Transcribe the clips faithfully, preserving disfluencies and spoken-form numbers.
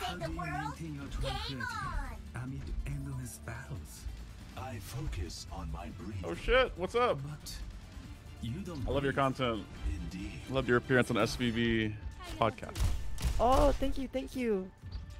save the world? Game on! Amid endless battles. I focus on my breathing. Oh shit, what's up? But you don't I love your content. Indeed. I love your appearance on S V V podcast. Oh, thank you, thank you.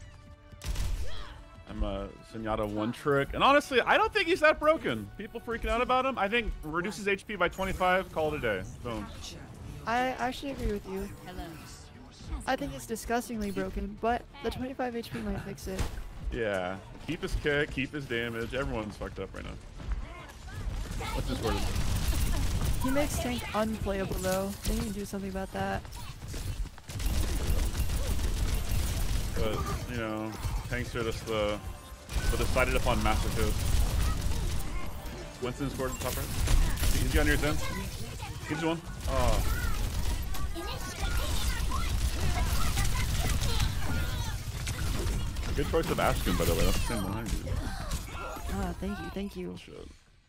I'm a Zenyatta one trick. And honestly, I don't think he's that broken. People freaking out about him. I think reduces H P by twenty-five, call it a day. Boom. I actually agree with you. I think it's disgustingly broken, but the twenty-five H P might fix it. Yeah. Keep his kick, keep his damage. Everyone's fucked up right now. What's his word? He makes tank unplayable though. They need to do something about that. But, you know, tanks are just the, the decided upon masochist. Winston scored top right. Is he on your ten? Gives you one. Oh. Good choice of Askin, by the way. That's the same behind you. Ah, thank you, thank you. Shit.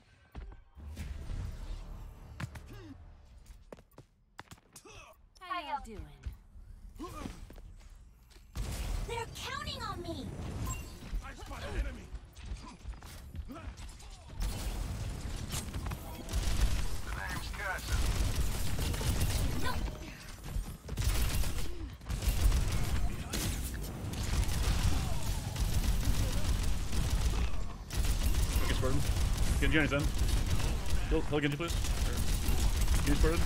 How y'all doing? They're counting on me! I spot an enemy. The name's Casa. No! Okay, Spartan. Genji on his end. Heal, heal Genji, please. Genji Spartan.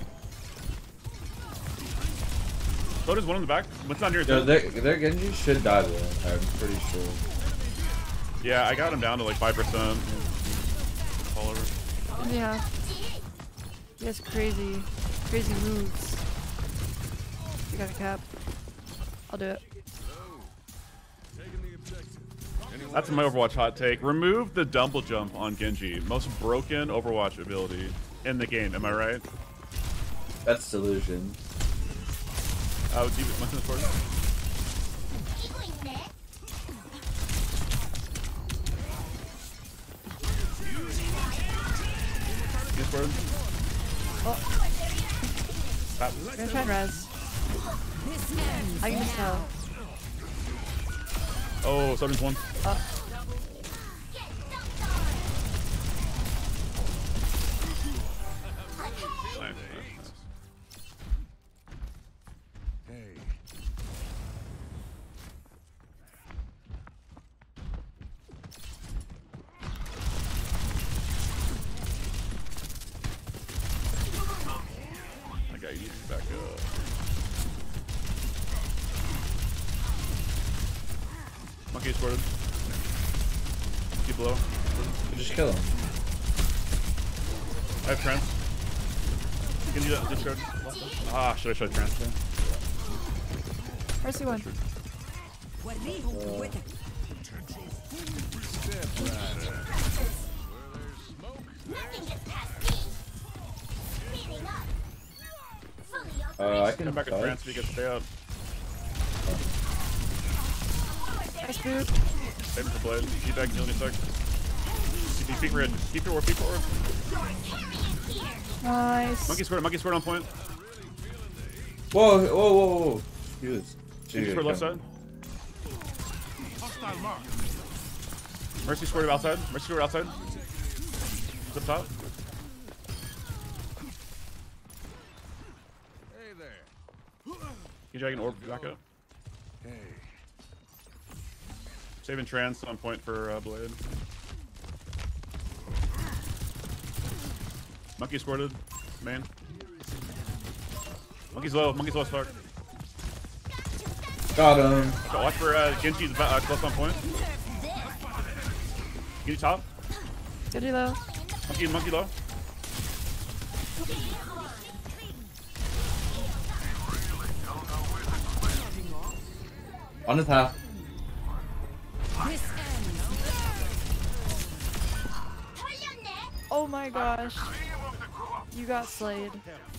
So does one in the back. What's on your Yo, ten? their, their Genji should die though, I'm pretty sure. Yeah, I got him down to like five percent. Fall over. Yeah. He has crazy, crazy moves. You got a cap. I'll do it. That's my Overwatch hot take. Remove the double jump on Genji. Most broken Overwatch ability in the game. Am I right? That's delusion. Oh, do you want to support it? Get spurred. Oh, Stop. I'm gonna try and res. I can just tell. Oh, Soldier's one. Uh, Nice, nice, nice. Hey. I got you back up. Monkey squirted. Keep low. Just kill him. I have trance. Can you discard? Ah, should I show trance? Mercy one. Uh, I can Come back in touch. France so you can stay up. Nice food. Save him for blade. Keep back, heal me a sec. Keep feet forward. Keep forward, feet forward. Nice. Monkey squared, monkey squared on point. Whoa, whoa, whoa, whoa. He was. Monkey squared left side. Hostile mark. Mercy squared outside. Mercy squared outside. He's up top. Hey there. You drag an orb back up. Hey. Saving trance on point for uh, blade. Monkey squirted. Main. Monkey's low. Monkey's low as fuck. Got him. Okay, watch for uh, Genji's uh, close on point. Genji top. Genji low. Monkey, monkey low. On his half. Oh my gosh. You got slayed.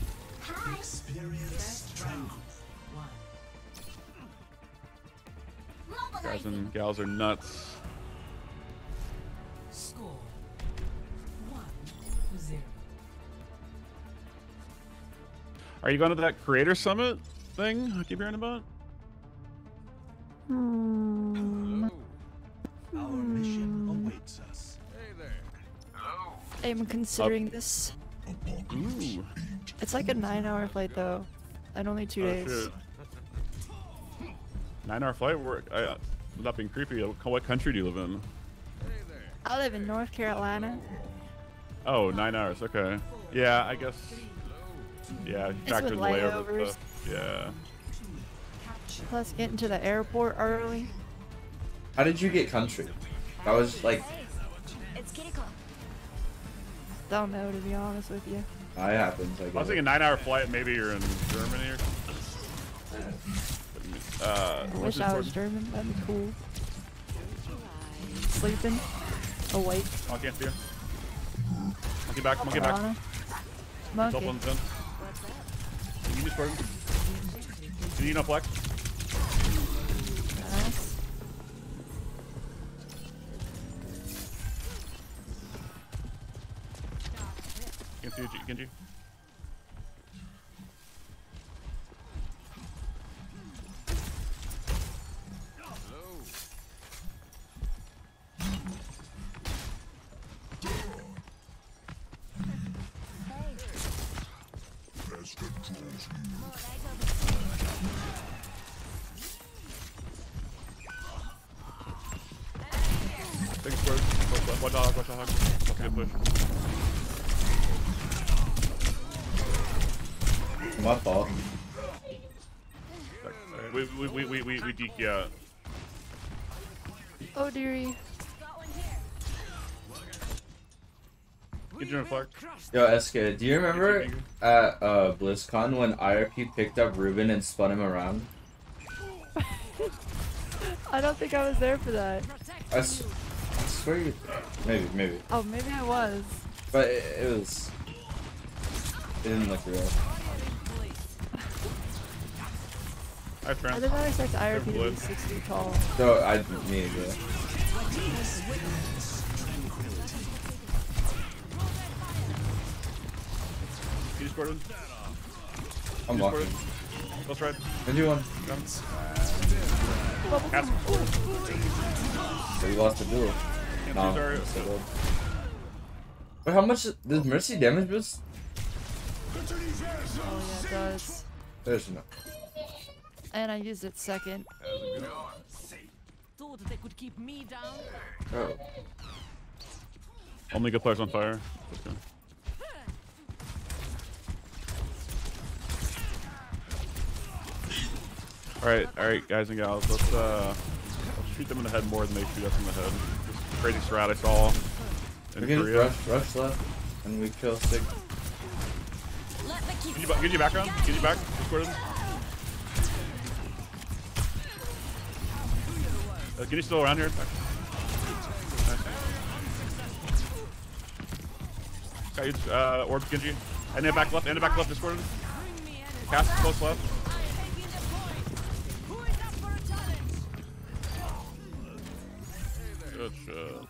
Guys and gals are nuts. Score one to zero. Are you going to that creator summit thing I keep hearing about? Hmm. I'm considering this. Ooh. It's like a nine-hour flight though, and only two Oh, days. shit. Nine hour flight? Where, I, uh, without being creepy, what what country do you live in? I live in North Carolina. Oh, nine hours. Okay. Yeah, I guess. Yeah, you It's factor with in the layover layovers. stuff. Yeah. Plus, getting to the airport early. How did you get country? That was like, It's Kiriko. Don't know, to be honest with you. I happens. I I was guess. thinking nine hour flight. Maybe you're in Germany or something. Uh, I what's wish it I for- was German. That'd be cool. Sleeping. Awake. Oh, I can't see you. Monkey back. Monkey back. Piranha. Double Monkey. on the ten. Can you just burn? Do you know flex? Nice. Can't see you, Genji. Big square. One dog, watch a hug. That's a good push. My fault. We we we we we we deke yeah. Oh dearie. Get your flex. Yo, S K, do you remember at uh, BlizzCon when I R P picked up Ruben and spun him around? I don't think I was there for that. I, s- I swear you. Maybe, maybe. Oh, maybe I was. But it, it was. It didn't look real. Hi, I friends. did not expect I R P to Blue. be six feet tall. So I didn't need it. You just scored one. I'm You just walking. scored. Let's ride. I do one. Got him. Bubble Pass. So we lost the duel. Can't No. see, sorry. it's so good. Wait, how much does Mercy damage boost? Oh yeah, it does. There's no. And I used it second. Thought they could keep me down. Oh. Only good players on fire. Let's go. Alright, alright, guys and gals, let's uh let's shoot them in the head more than they shoot us in the head. This crazy strat I saw in We can just Korea. rush, rush left, and we kill Sig. Let the keep Get you, ba- get you back around, get you back, just square them. Uh, get you still around here? Nice. Got you, uh, orb Genji. And then back left, and then back left, just square them. Cast close left. Who is up for a challenge? Good shit.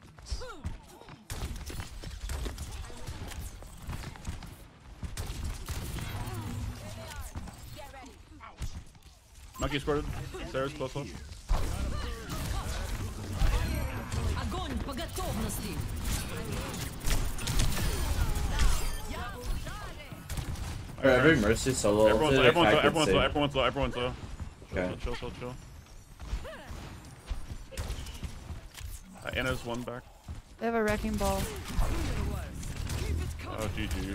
Get ready. Monkey squared. Stairs, close left. Огонь по готовности. Alright, every Mercy solo. Everyone's ulted, low, if I everyone's low, could everyone's low, save. everyone's low, everyone's low. Chill, Okay. chill, chill, chill. Uh, Anna's one back. They have a wrecking ball. Oh, G G.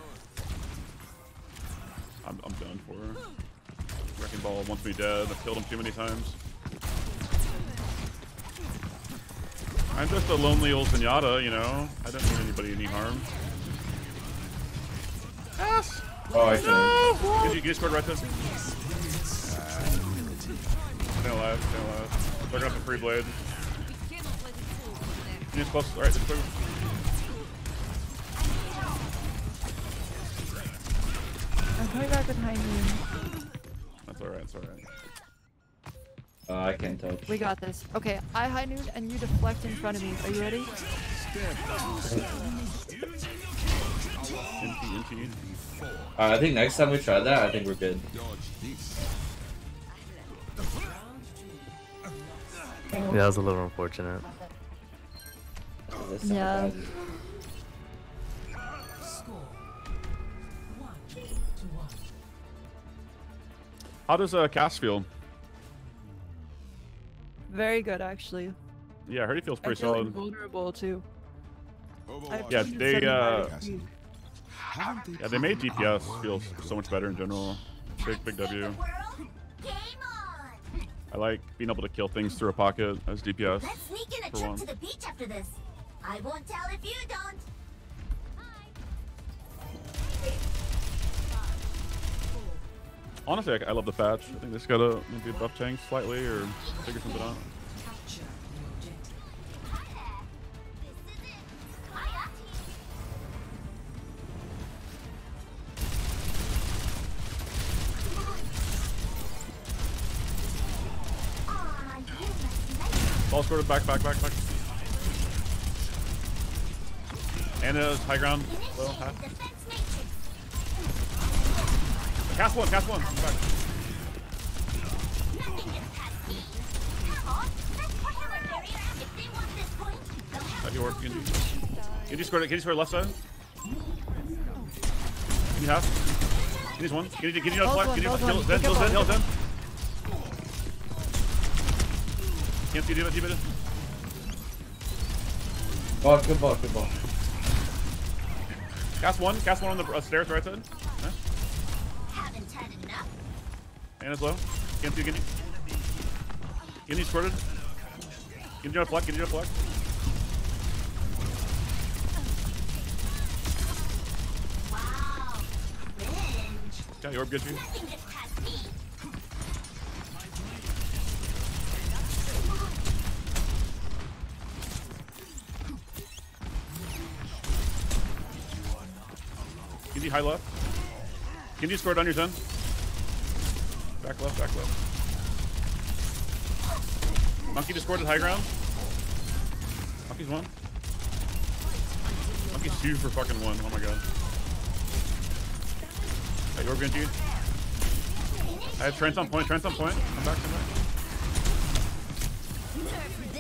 I'm, I'm done for her. Wrecking Ball wants me dead. I've killed him too many times. I'm just a lonely old Zenyatta, you know? I don't mean anybody any harm. Yes! Oh, I can. Get you, get you scored right there. Stay alive, stay alive. They're gonna have a free blade. Get close. Alright, just clear. I'm coming back with high noon. That's alright, it's alright. Uh, I can't touch. We got this. Okay, I high noon and you deflect in front of me. Are you ready? N T, N T. Uh, I think next time we try that, I think we're good. Yeah, that was a little unfortunate. Oh, that's not Yeah. bad. How does uh, Cass feel? Very good, actually. Yeah, I heard he feels I pretty feel solid. invulnerable too. I Yeah, played they, uh, seventy-five. Haven't they Yeah, they made D P S feel so much better in general. Big, big W. World, game on! I like being able to kill things through a pocket as D P S. Let's sneak in a For trip one. to the beach after this. I won't tell if you don't. Honestly, I, I love the patch. I think they just gotta maybe buff tank slightly or figure something out. Capture the objective. This is it. Hiya. Aw, you must like Ball scored back, back, back, back. And uh, high ground. Low, half. defense matrix. Cast one, cast one. Back. Nothing gets past me. Come on, let's push our barrier. If they want this point, they'll have Back to your go Genji. through. Genji scored it. Genji scored left side. Genji half. Genji's one. Genji, Genji on Both flex. one, Genji, both heal, one. Zen, Pick heal, up Zen, heal, one. Zen. Can't see, do it, do it. Ball, good ball, good ball. Cast one, cast one on the uh, stairs right side. Nice. Haven't had enough. And it's low. Can't see Genji. Genji squirted. Genji on flex, Genji on flex. Wow. Revenge. Yeah, your Genji. Nothing gets past me. Genji high left. Genji scored on your Zen. Back left, back left. Monkey just scored at high ground. Monkey's one. Monkey's two for fucking one. Oh my god. Hey, your Genji. I have Trent on point, Trent on point. Come back, come back. Nerf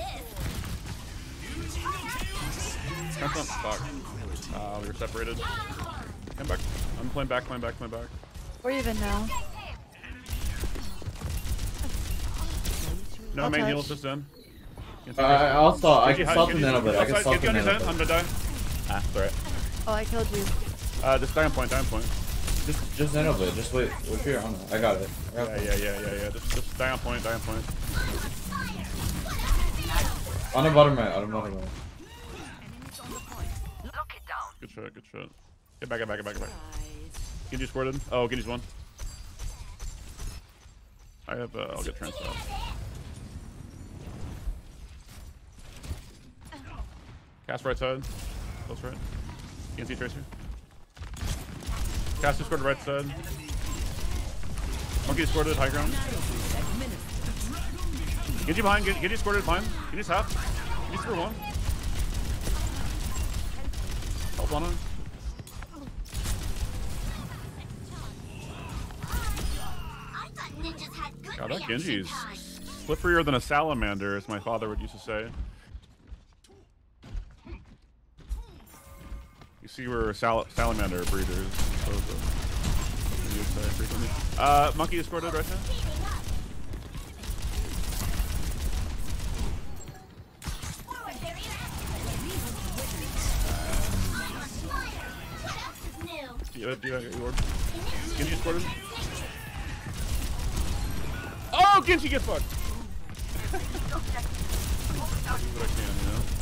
this. Trent on. Fuck. Uh, we were separated. Come back. I'm playing back, playing back, playing back. We're even now. No I'll main touch. heals just in. I, I- I'll stop. I Genji can high- stop the Genji- nano bit. I can outside, stop Genji the on his nano end. I'm bit. gonna die. Ah, sorry. Oh, I killed you. Uh, just die on point, die on point. Just, just nano bit. Just wait. Wait for your honor. I got it. I got Yeah, it. yeah, yeah, yeah, yeah. Just, just die on point, die on point. On the bottom right. On the bottom right. Good shot, good shot. Get back, get back, get back, get back. Genji squirted. Oh, Genji's one. I have, uh, I'll get trans out. Cast right side. Close right. Can't see Tracer. Cast scored right side. Monkey scored at high ground. Genji behind, Gen- Genji scored at behind. Genji's half. Genji's through one. Help on him. I thought ninjas had good God, that reaction Genji's time. slipperier than a salamander, as my father would used to say. You see, we're sal salamander breeders. So the, you would say frequently. Uh, monkey is scored right now. Forward barrier activated. I'm on fire. What else is new? Do you, do you have your orb? Genji scored. Oh, Genji get fucked! Do what I can, you know?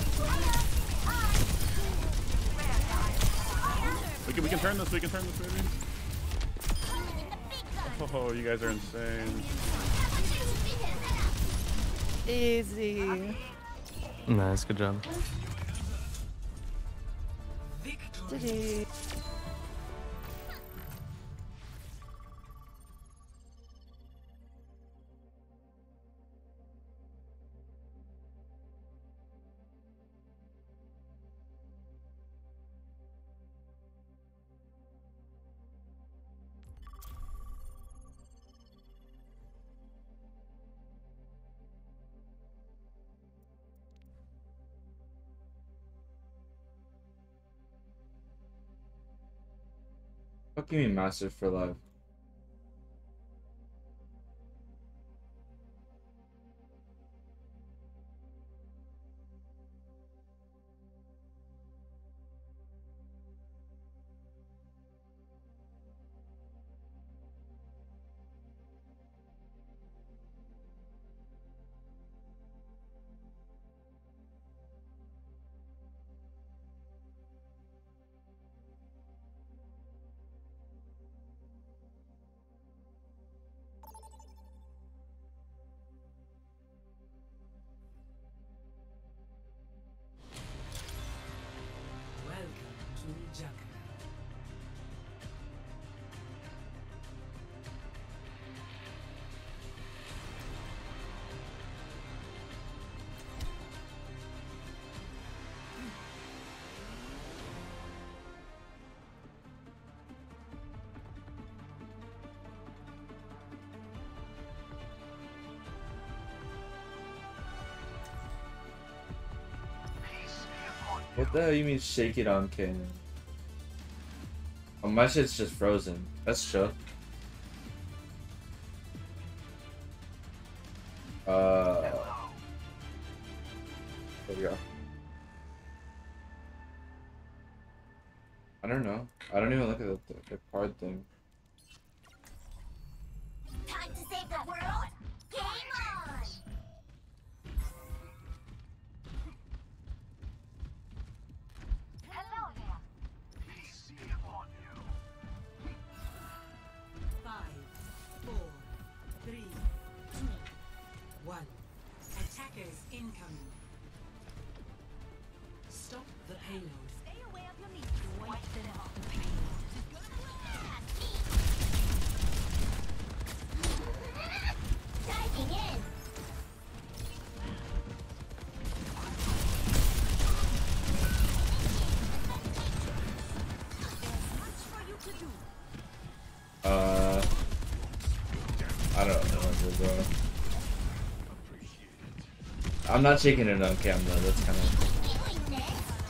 We can, we can turn this, we can turn this, maybe. Oh, you guys are insane. Easy. Nice, good job. G G. Fuck you mean master for life? What the hell you mean shake it on cannon? Oh, my shit's just frozen. That's chill. Uh, there we go. I don't know. I don't even look at the, the, the card thing. Time to save the world? Game on! Hello there. Five, four, three, two, one. Attackers incoming. Stop the payload. Stay away of your meat. Wipe them off the payload. Diving in. There's much for you to do. Uh, I don't remember, bro. I'm not shaking it on camera. That's kind of. Feeling this?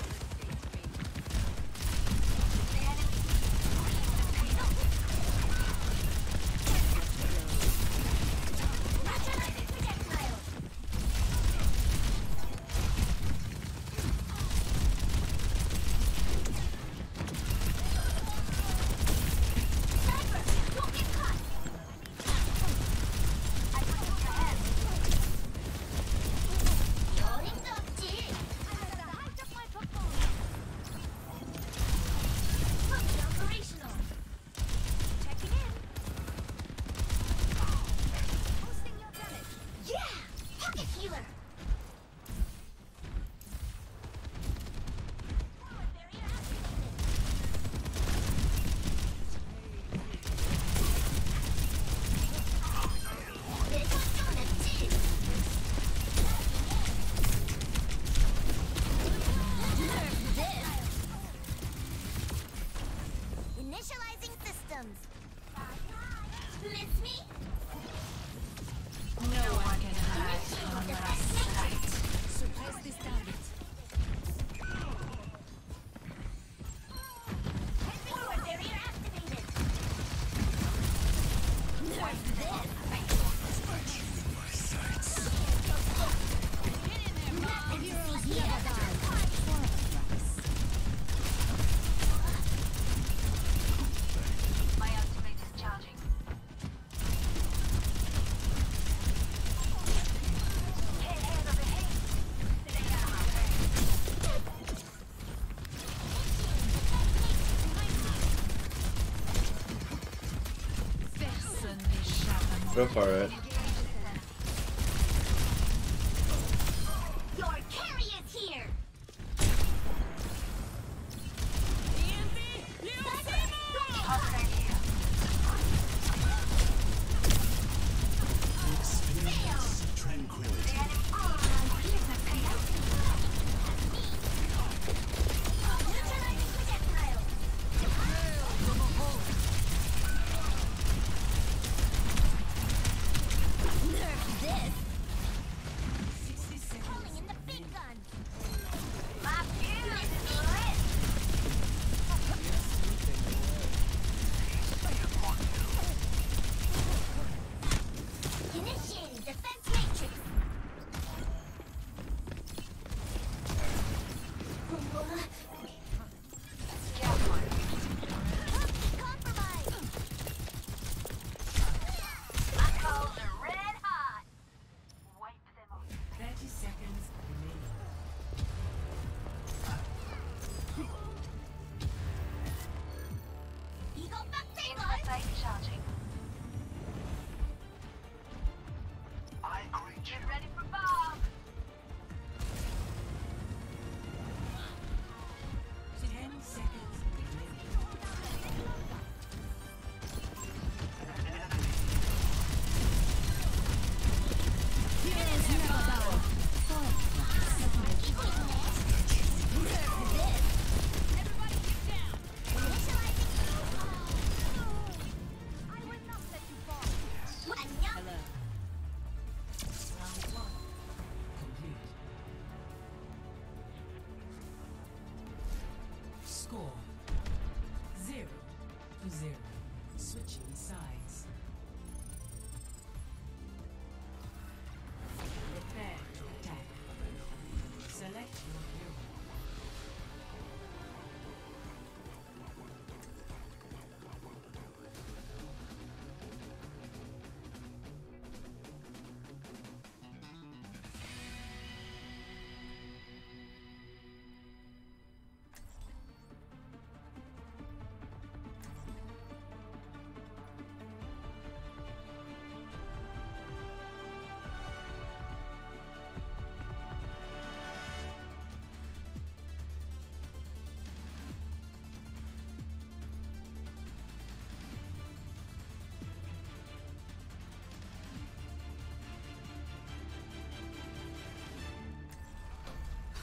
Neutralizing projectile. Sniper, don't get caught. I put your head. Loading dodgy. Height of my performance. Fully operational. Checking in. Boosting your damage. Yeah! Pocket healer. Forward barrier activated. This one's gonna do. Nerf this. Initializing systems. Miss me? No one can hide on my sight. Suppress this target. Forward barrier activated. Nerf this. Nothing to see here. My ultimate is charging. Head ahead of the head. Stay out of my way. Go for it. Your carry is here. Tranquility. Neutralizing projectile.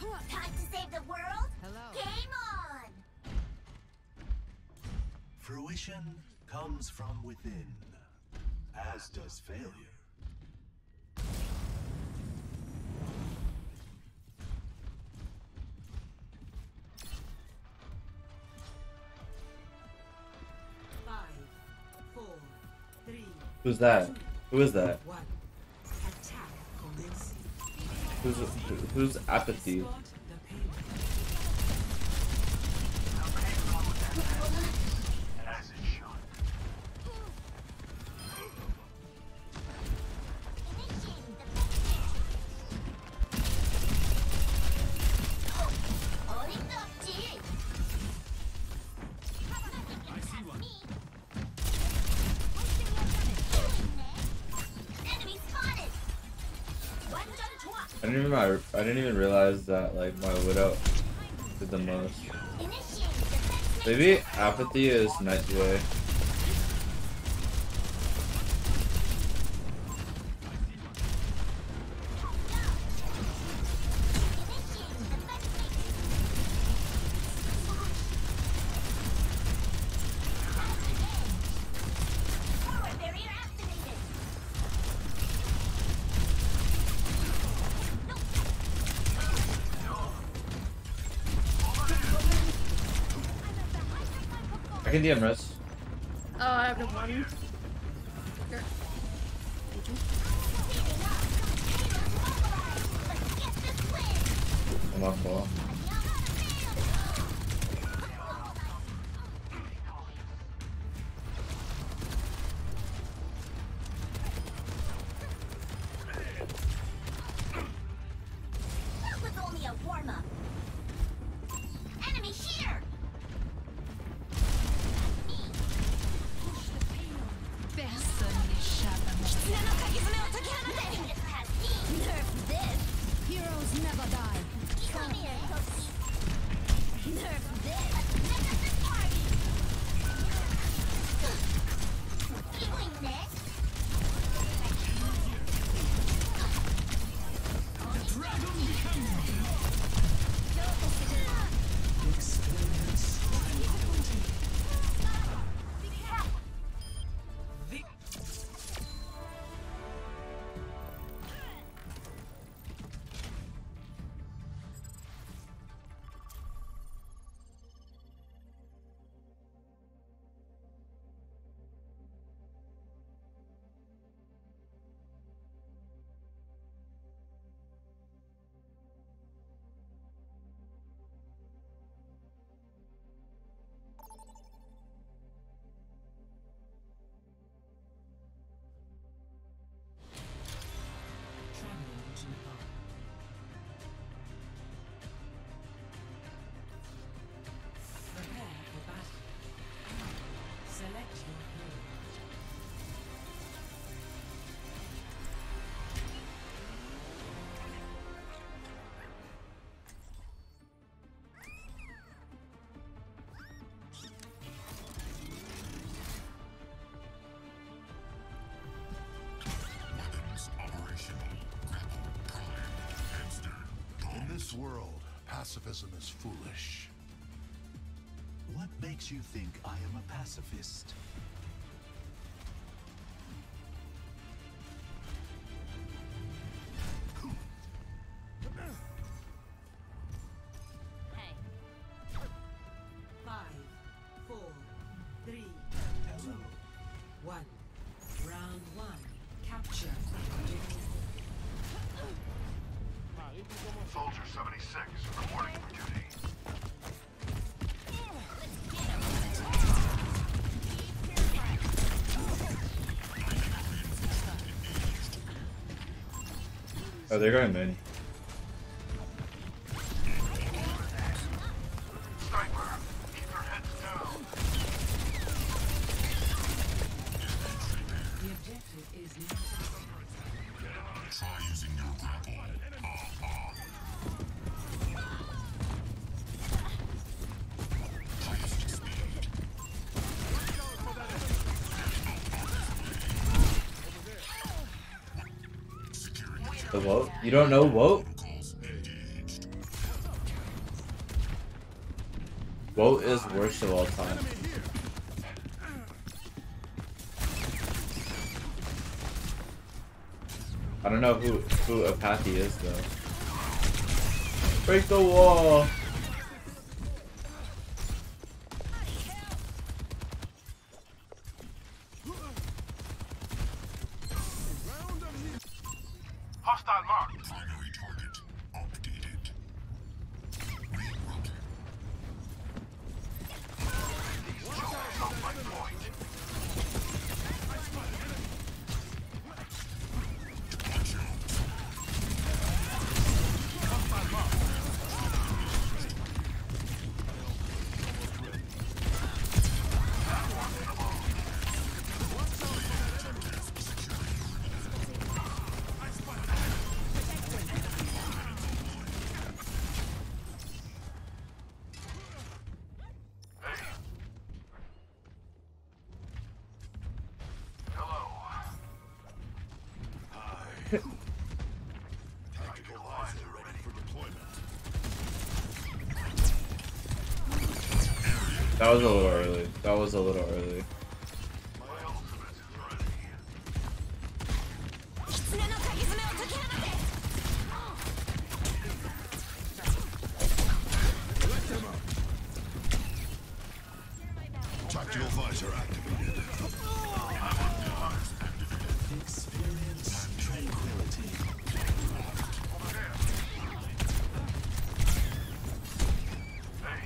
Time to save the world? Hello. Game on! Fruition comes from within, as does failure. Five, four, three, Who's that? Who is that? one. Attack commencing. Who's who's apathy? Escort the payload. As it should. Initiating defense. 어림없지. I see one. Enemy spotted. 완전 좋아. I didn't even I didn't even realize that like my widow did the most. Initiating defense. Maybe apathy is Nightway. Initiating defense. Forward barrier activated. I can D M rest. Oh, I have no money. Here. Let's get this win. I'm off ball. That was only a warm-up. Enemy here! Nerf this! Heroes never die. Come here, Toasty. Nerf this! Let's pick up this party! What are you doing next? Traveling to Nepal. Prepare for battle. Select your hero. In this world, pacifism is foolish. What makes you think I am a pacifist? Hey. Five, four, three, two, one. Round one. Capture. Soldier seventy-six, reporting for duty. Oh, they're going mid. Sniper, keep your heads down. The objective is now. Try using your grapple. The what? You don't know what? What is worst of all time? I don't know who who Apathy is though. Break the wall. Hostile mark. Primary target updated. Rerouted. These jewels on my point. Watch out. Hostile mark. Tactical visor ready for deployment. That was a little early. That was a little early. My ultimate is ready. 狐の鍵爪を解き放て Tactical visor activated. Experience tranquility. Over there. Hey.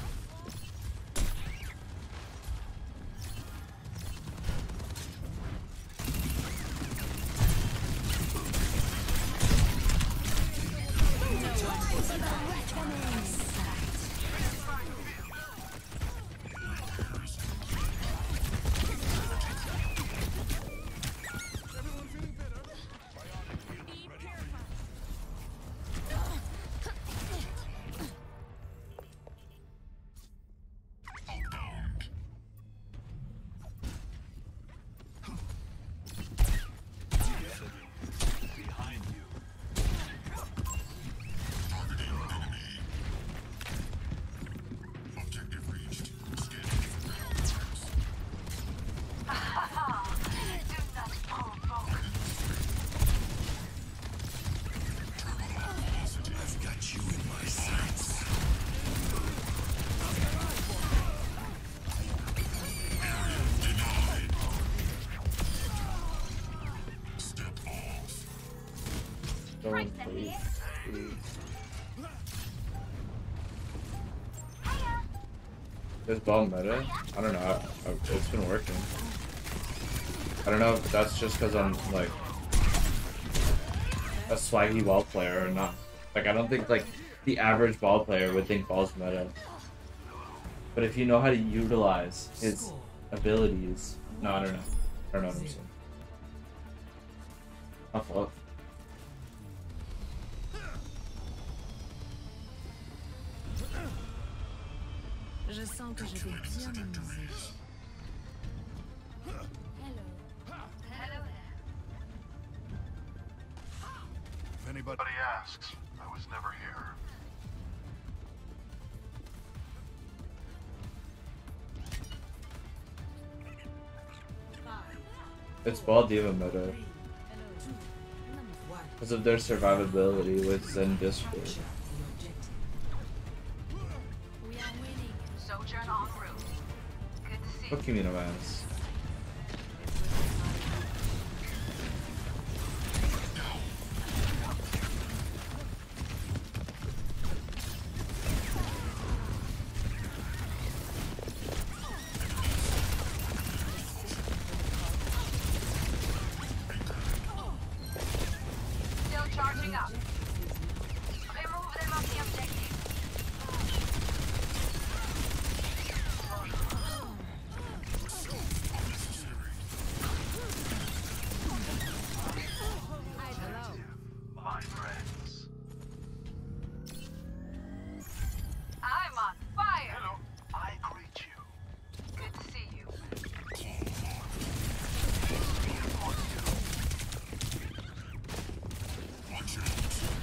Behind you. Targeting enemy. Objective reached. Scanning for real I've got you in my sights. Area denied. Step off. Don't please. please. This ball meta? I don't know. I, I, it's been working. I don't know if that's just because I'm like a swaggy ball player or not. Like I don't think like the average ball player would think ball's meta. But if you know how to utilize his abilities, no, I don't know. I don't know what I'm saying. I'll flip. Je sens que je vais bien m'amuser. If anybody asks, I was never here. It's ball diva meta because of their survivability with Zen Discord. We are winning. Sojourn en route. Good to see Fuck you, mean ass. Still charging up. Remove them off the objective. My friends. I'm on fire. Hello. I greet you. Good to see you. Watch out.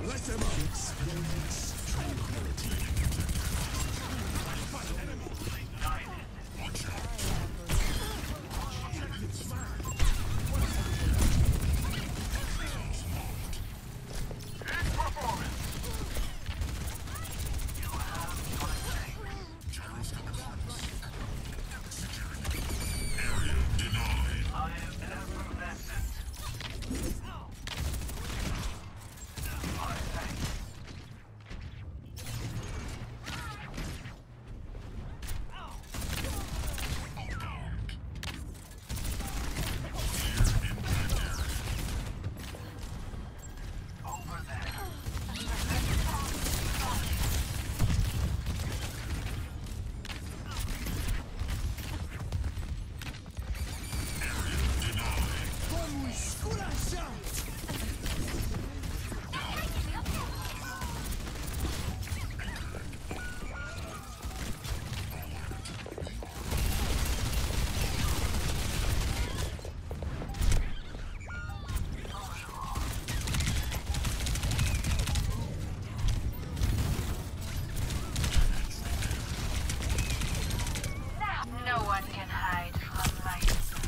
No one can hide from light.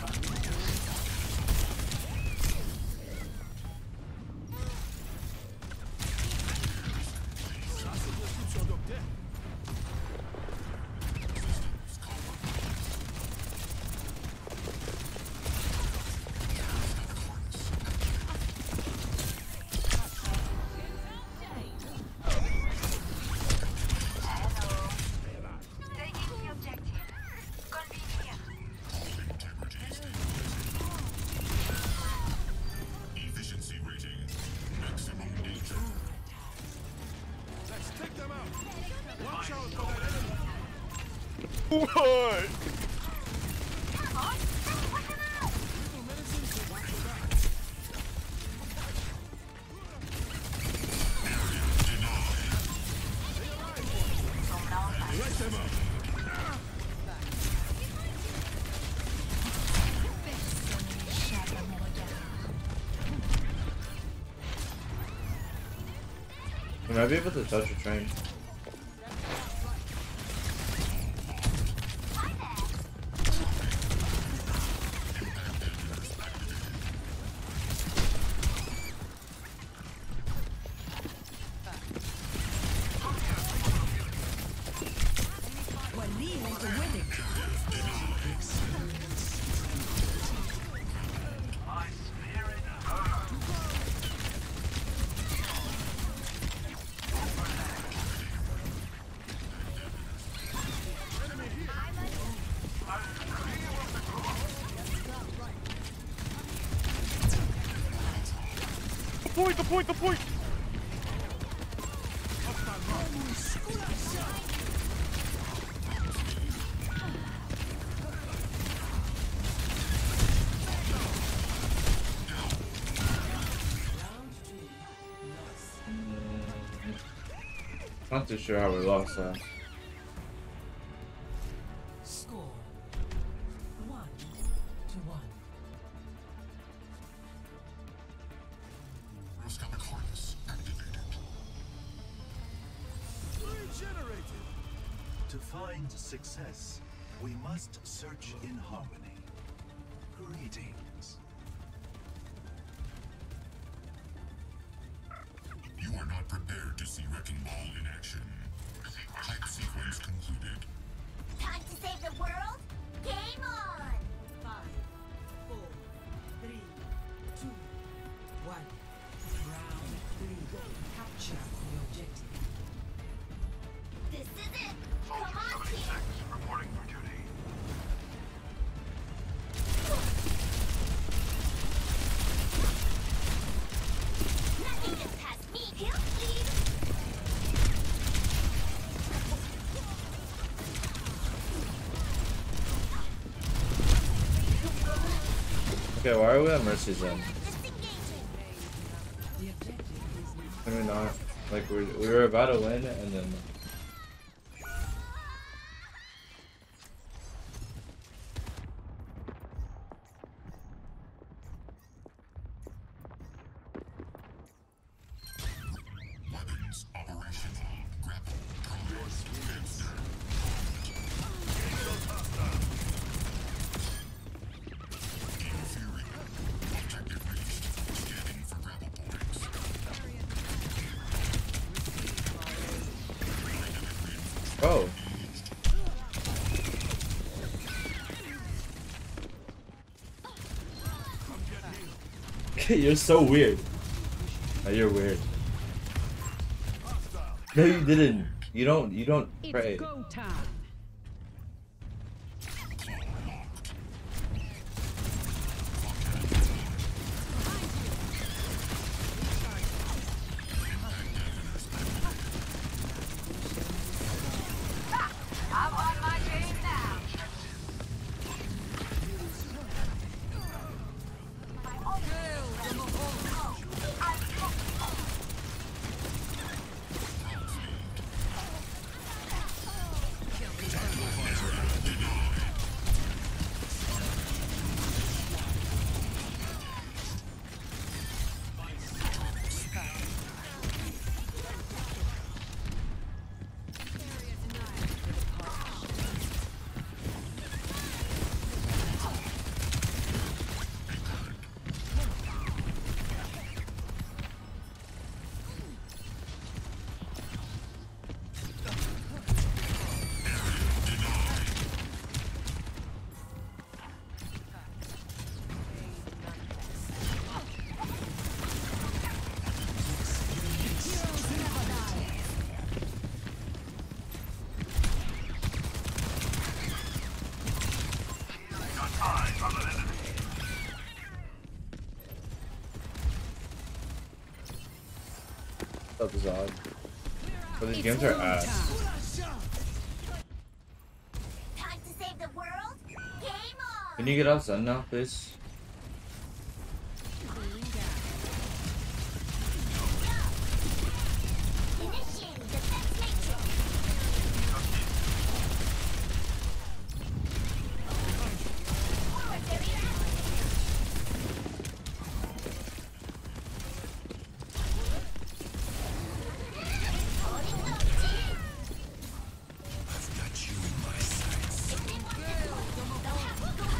Taking the objective. Convenient. Efficiency rating. Maximum danger. Let's take them out. Watch out for that enemy. What? Light them up. Am I be able to touch a train? The point, the point, the point! Not too sure how we lost that. Score one to one. Roscopic harness activated. Regenerated. To find success, we must search in harmony. Greetings. You are not prepared to see Wrecking Ball in action. Hype sequence concluded. Time to save the world? Game on! Five, four, three, two, one. Round three. Capture the objective. This is it! Come on, team! Reporting for duty. Nothing gets past me! He'll leave! Okay, why are we on Mercy's end? Disengaging! The objective is now. Can we not? Like, we, we were about to win, and then... Bro. You're so weird. Oh, you're weird. No, you didn't. You don't. You don't pray. It's go time. I'm on my game now. That was odd. But these games are ass. Time to save the world. Game on. Can you get off Zen now, please? Initiating defense matrix. Forward barrier. I've got you in my sights. If they want this point,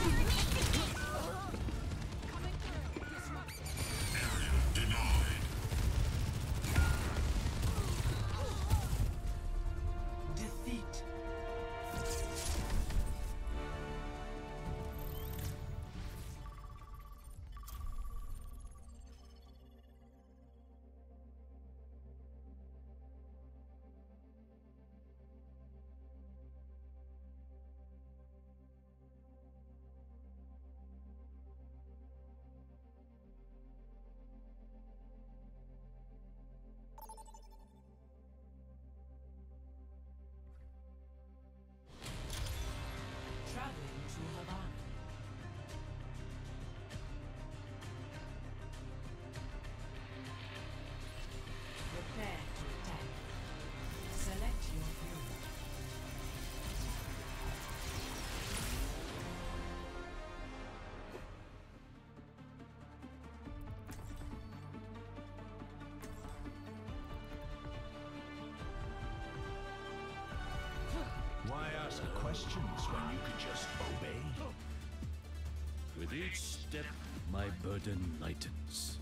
Why ask questions when you could just obey? With each step, my burden lightens.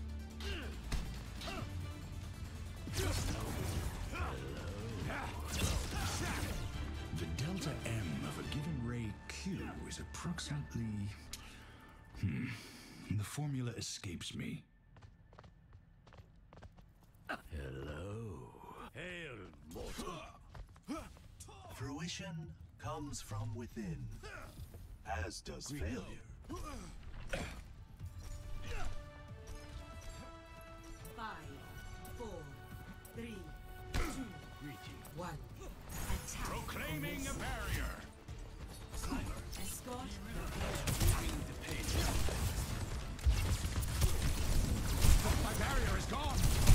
The delta M of a given ray Q is approximately... Hmm. The formula escapes me. Hello. Hail, mortal. Fruition comes from within, as does failure. Five, four, three, two, one. Attack. Proclaiming a barrier. Escort. My barrier is gone.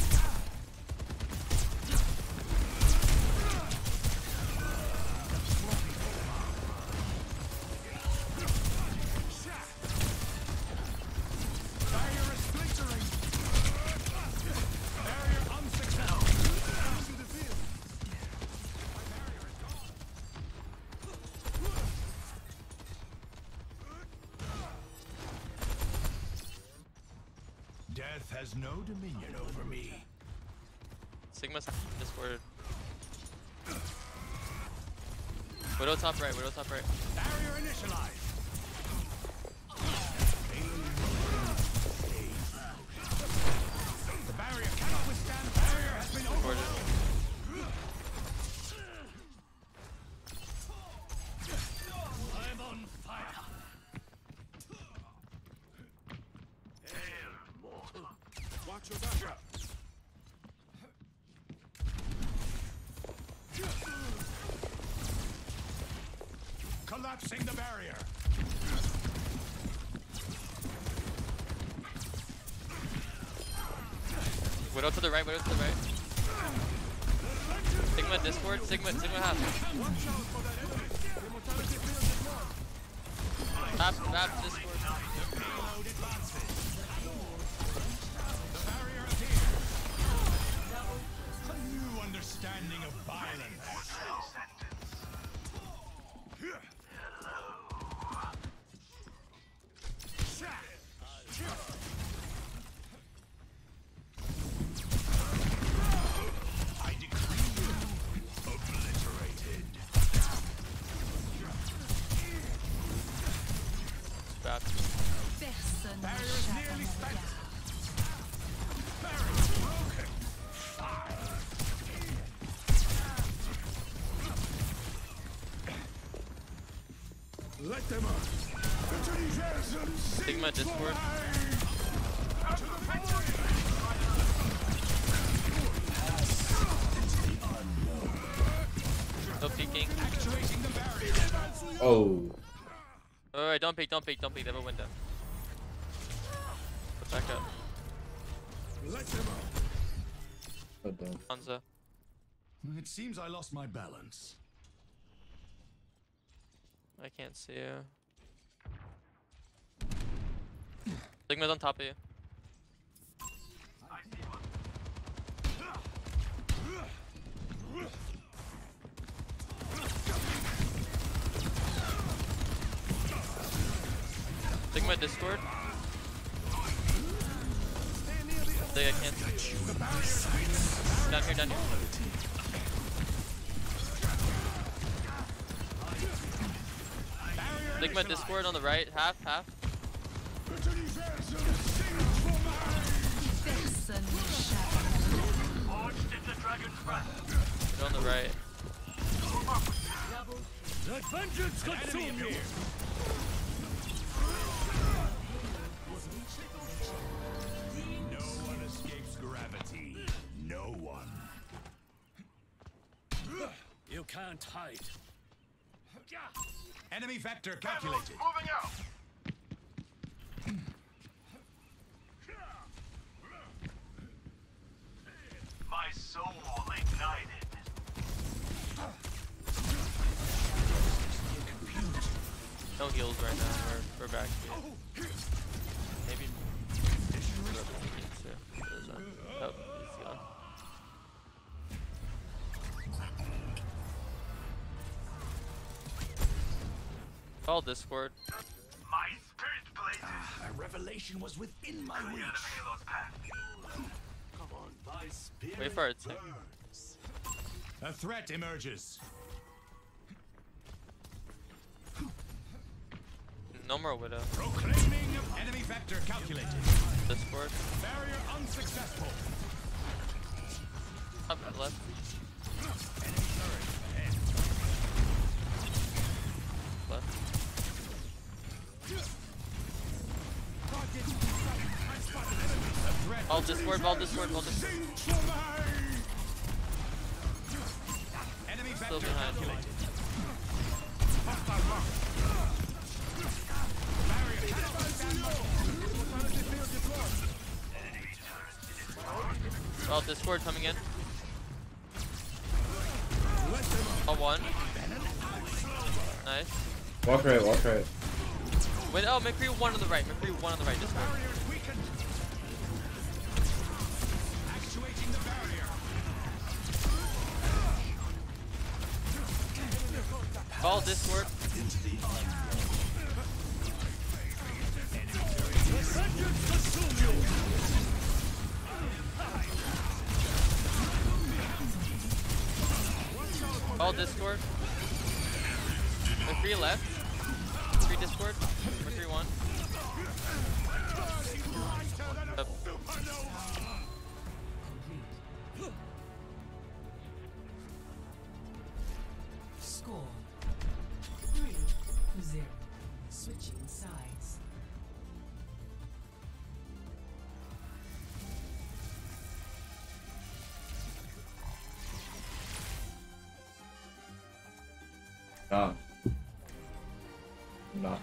Barrier is splintering. Barrier unsuccessful. Death has no dominion over me. Sigma's Discord. Widow top right, Widow top right. Barrier initialized. The barrier cannot withstand. Barrier has been Recorded. I'm on fire. Watch your back. Collapsing the barrier. Widow to the right, Widow to the right. Sigma Discord, Sigma, Sigma half. Tap, tap, Discord. A new understanding of violence. I decree you obliterated. Tap. Personne Barrier is n'échappe à nearly mon spent. regard. Barrier broken. Let them up. Sigma Discord. No peeking. Actuating the barrier. Oh. Alright, don't peek, don't peek, don't peek. They have a window. Put back up. Let them up. So dumb. Hanzo. It seems I lost my balance. I can't see you. Sigma's on top of you. Sigma Discord. They I can't see you. Down here, down here. Sigma Discord on the right, half, half. Personne n'échappe à mon regard. They're on the right. The vengeance consume you. No one escapes gravity. No one. You can't hide. Enemy vector calculated. Moving out. My soul ignited. No heals right now. We're, we're back here. Maybe. Oh, he's gone. Call Discord. My spirit blazes. Ah, a revelation was within my reach. Come on, my spirit. Wait for it. To... A threat emerges. No more Widow. Proclaiming enemy vector calculated. Discord. Barrier unsuccessful. Up left. Enemy turret ahead. Left. Ball Discord, ball Discord, ball Discord. Enemy Still vector behind. calculated. Ball Discord coming in. Ball one. Nice. Walk right, walk right. Wait, oh, McCree one on the right. McCree one on the right. Discord. Actuating the barrier. Ball Discord. Ball Discord. three left. Three Discord. Or three one. Up. Score three to zero. Switching sides. Ah. Not.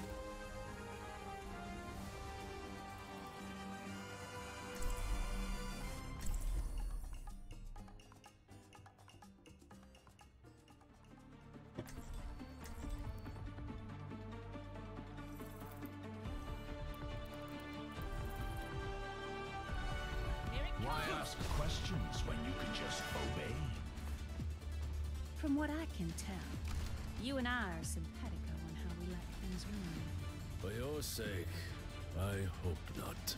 Why ask questions when you can just obey? From what I can tell, you and I are simpatico on how we let things run. For your sake, I hope not.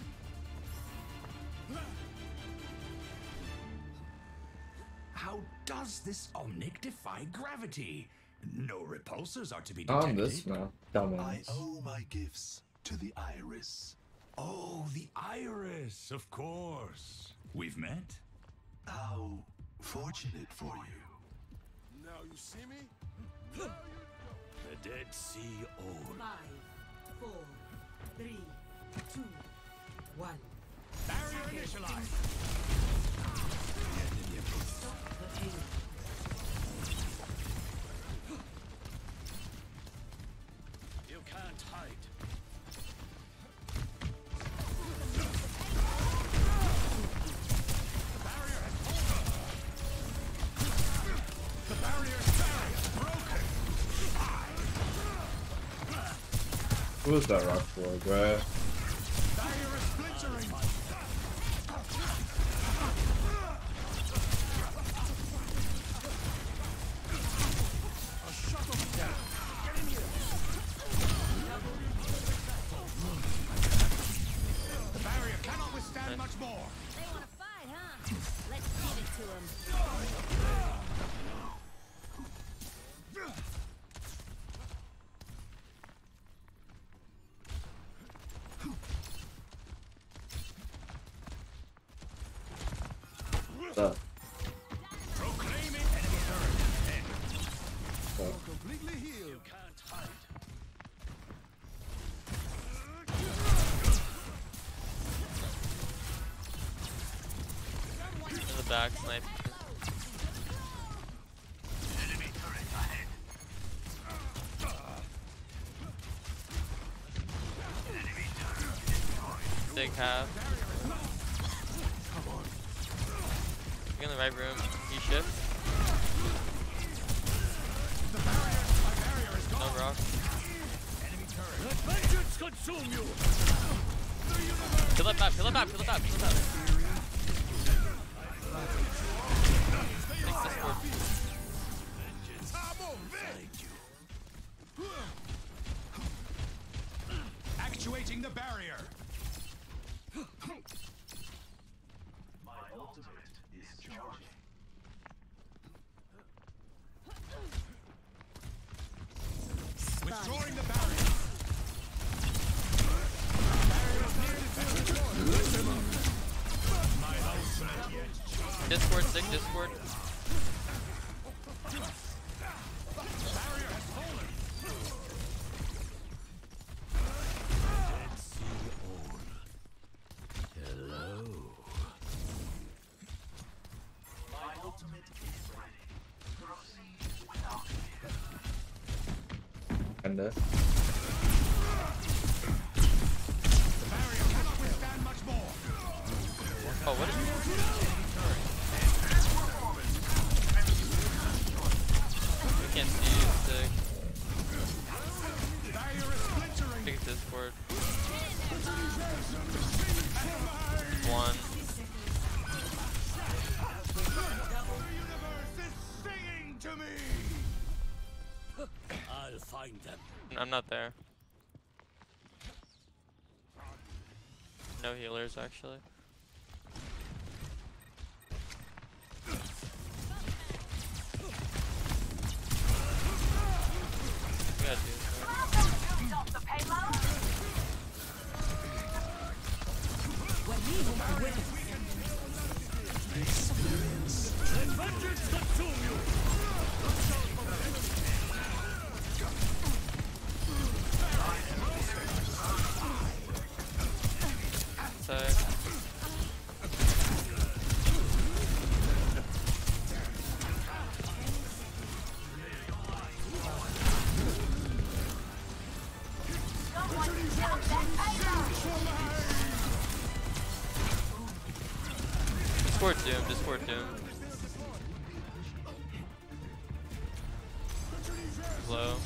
How does this Omnic defy gravity? No repulsors are to be On detected. this now, dumbass. I owe my gifts to the Iris. Oh, the Iris, of course. We've met? How fortunate for you. Now you see me? The Dead Sea Old. Five, four, three, two, one. Barrier initialized. Stop the payload. You can't hide. The barrier is broken. Who was that rock for, bruh? Barrier is splintering. A shuttle down. Get in here. The barrier cannot withstand much more. They want to fight, huh? Let's give it to them. Uh, Proclaiming enemy turret. uh, Completely healed. You can't hide. In the back, snipe. Enemy turret ahead. Enemy turret destroyed. Big half. You're in the right room. You shift. The barrier, my barrier is No gone. rock. Enemy turret. Let vengeance consume you! Kill that map, kill that map, kill that map, kill that map. Take this forward. Tabo, Vic. Actuating the barrier. My ultimate is charging. Withdrawing the barrier. Barrier is nearly destroyed. Lift him up. My ultimate yet. Discord, sick, Discord. Barrier has fallen. Dead Sea Old. Hello. My ultimate is ready. Proceed without fear. kinda. The barrier cannot withstand much more. Oh, what is We can't see you, sick. Barrier is splintering. Big Discord. One. The universe is singing to me. I'll find them. I'm not there. No healers, actually. We gotta do Discord Doom. Low.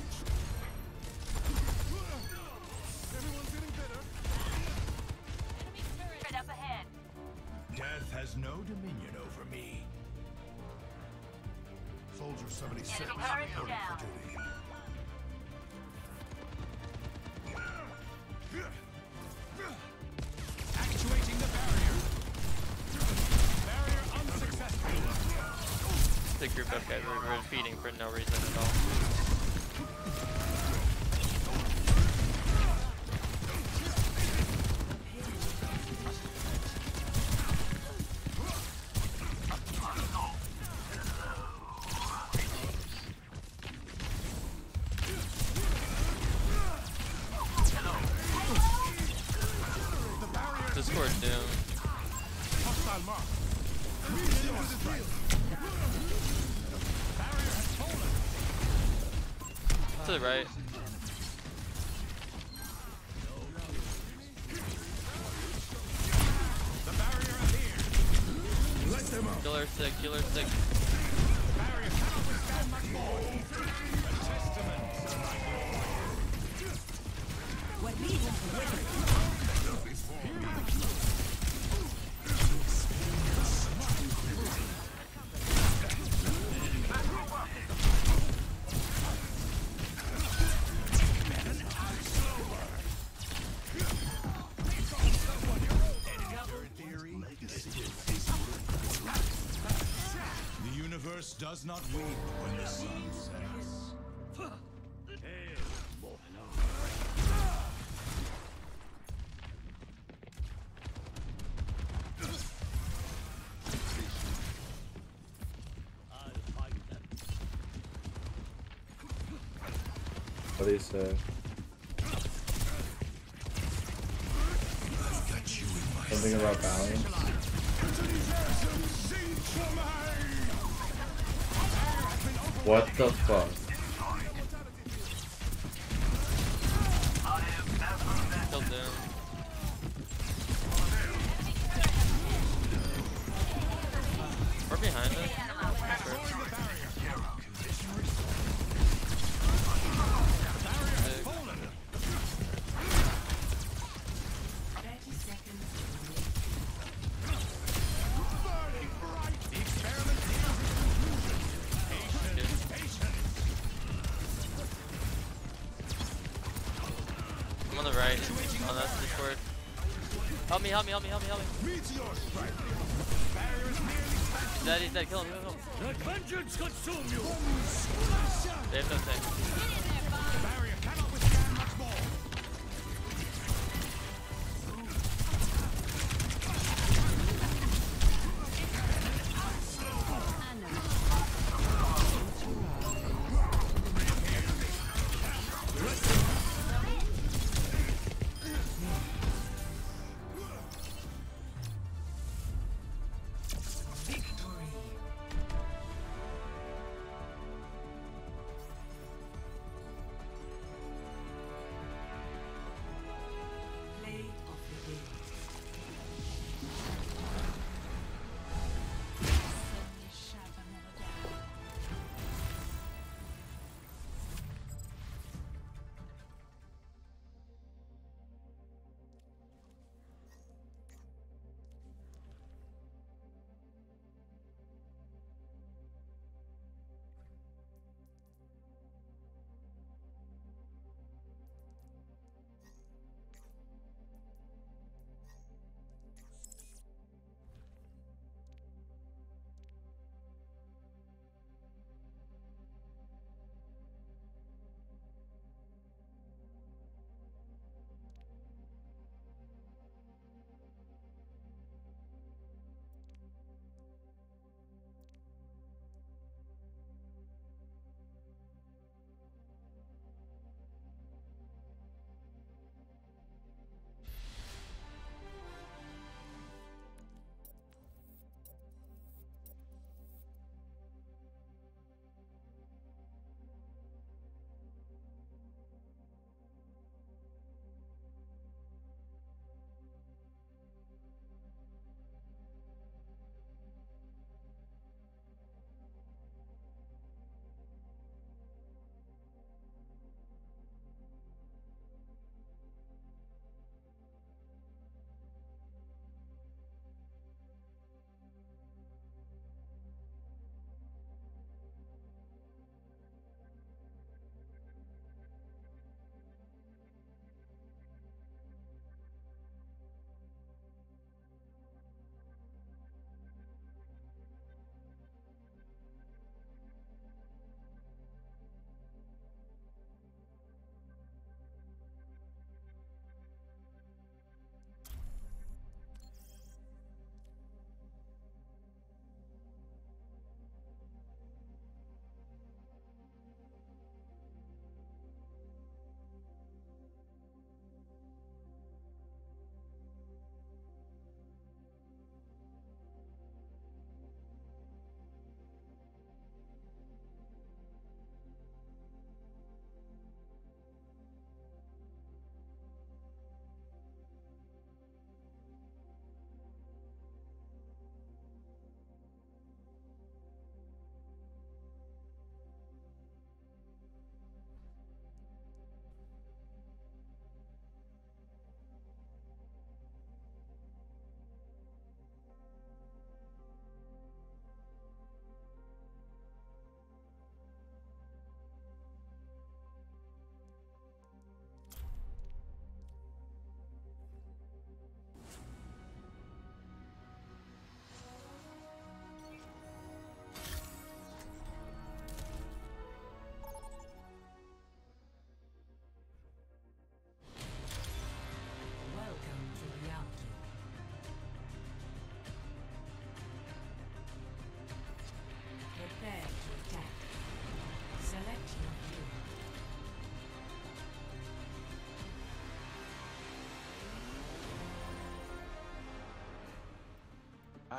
Death has no dominion over me. Soldier seventy-six reporting for duty. Actuating the barrier. Barrier unsuccessful. The group of guys were, were feeding for no reason at all. Discord Doom. Hostile mark. To the right. The barrier appears. Let them up. Killer sick, killer sick. The barrier cannot withstand much more. A testament to my glory. What needs to wither? The universe does not weep when the sun sets. What do you say? Something about balance? What the fuck? Still down. We're behind it. I'm on the right. Oh, that's Discord. Help me, help me, help me, help me, help me. He's dead, he's dead. Kill him, kill him. Let vengeance consume you. They have no tank. The barrier cannot withstand much more.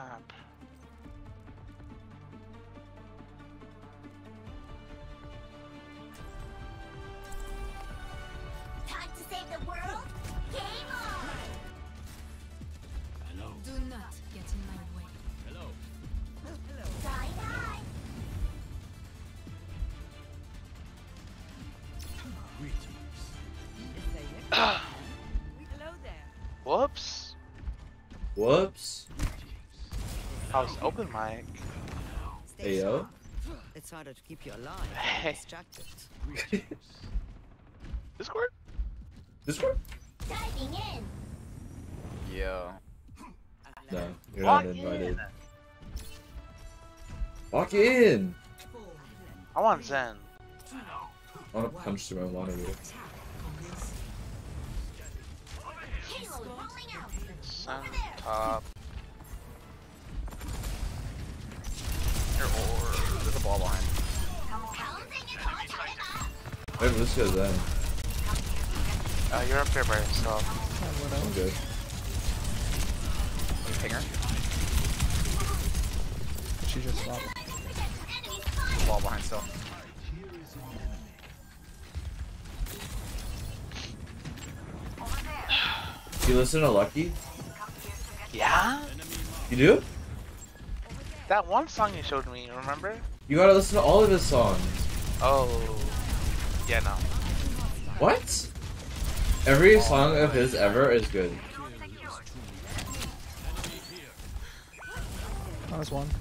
map. Time to save the world? Game on! Hello. Do not get in my way. Hello. Hello. Die, die! Hello there. Whoops. Whoops. I was open mic. Stay Hey, yo. sharp. It's harder to keep you alive Hey. than distracted. Discord? Discord? Diving in! Yo. No, you're Walk not invited. in. Walk in! I want Zen. I want to punch through my monitor. Payload rolling out! Zen top. Your ore. There's a ball behind. Wait, let's go then. Uh, you're up here by yourself. I'm good. Pinger. She just swapped. Ball behind still. You listen to Lucky? Yeah? You do? That one song you showed me, remember? You gotta listen to all of his songs. Oh. Yeah, no. What? Every song of his ever is good. That was one.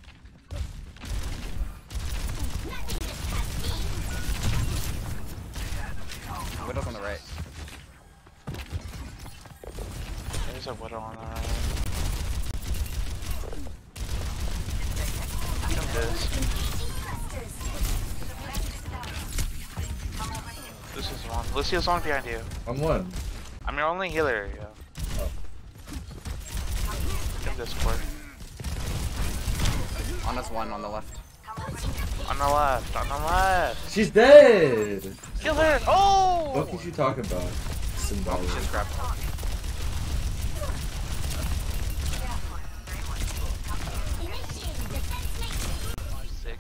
Widow's on the right. There's a widow on the right. Come this. Lucia's one. Lucia's one behind you. I'm one. I'm your only healer, yeah. Oh. Come Discord. On us one on the left. On the left, on the left. She's dead! Kill her! Oh! What is you talking about? Symbolic. She's grabbed. Sick.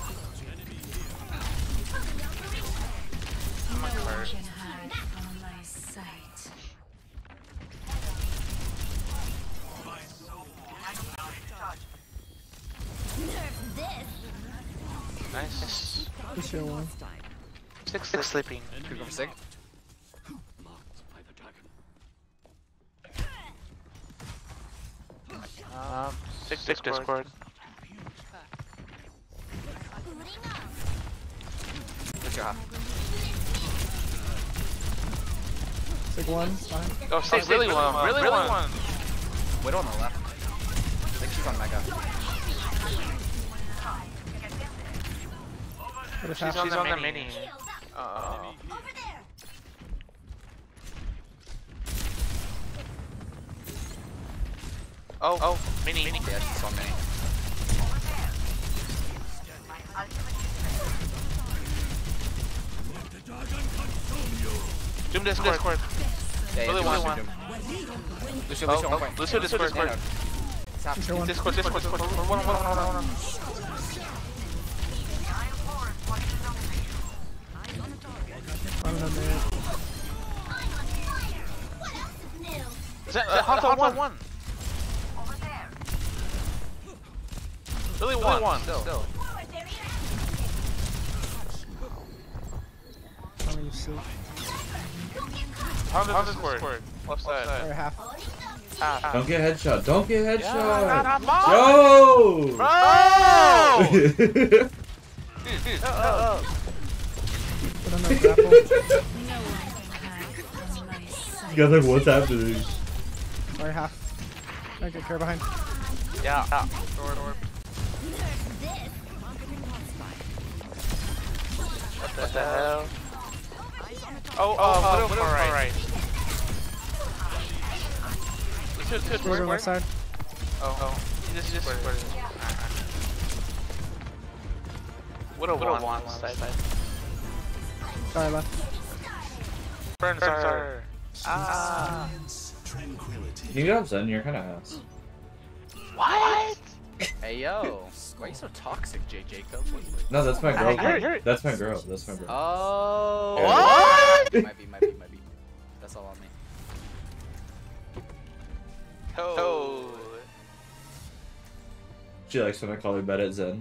No one can hide from my sight. Nice. Lucio one. Six, six sleeping. Two go for sig. Um, six, six Discord. Good job. Sig one. Fine. Oh, six, really one, really one. Widow on the left. I think she's on mega. What is She's happening? on the mini. Uh, oh, oh, mini. mini. Yeah, she's on mini. Doom Discord. Discord. Yeah, yeah, Really Lucio, one. Doom. Lucio, Oh, Lucio, oh, one point. Lucio Discord. Discord. Stop. Lucio one. Discord, Discord, Discord. One, one, one, one, one, one. Running on there. Is that, that Hanzo one? one. Really one. Really one. Still. Still. How many you see? Hanzo Discord. Left side. Or half. Ah, ah. Don't get headshot. Don't get headshot. Yeah, nah, nah, Yo! Bro! Dude, dude. Oh, oh, oh. Put on the grapple. You guys like, what's happening? Sorry, half. Don't get care behind. Yeah, yeah. Door, door. What the hell? Oh, oh, oh, widow far right. right. Two, two, two, We're on left side. Oh, oh. This is just where it is. Widow one, one, side, side. Sorry, left. Burns are. Ah. Can you get up Zen? You're kind of ass. What? Hey yo, why are you so toxic, J Jacob? Wait, wait. No, that's my girl. I heard- heard- That's my girl. That's my girl. Oh. What? Might be, might be, might be. That's all on me. Oh. She likes when I call her bad at Zen.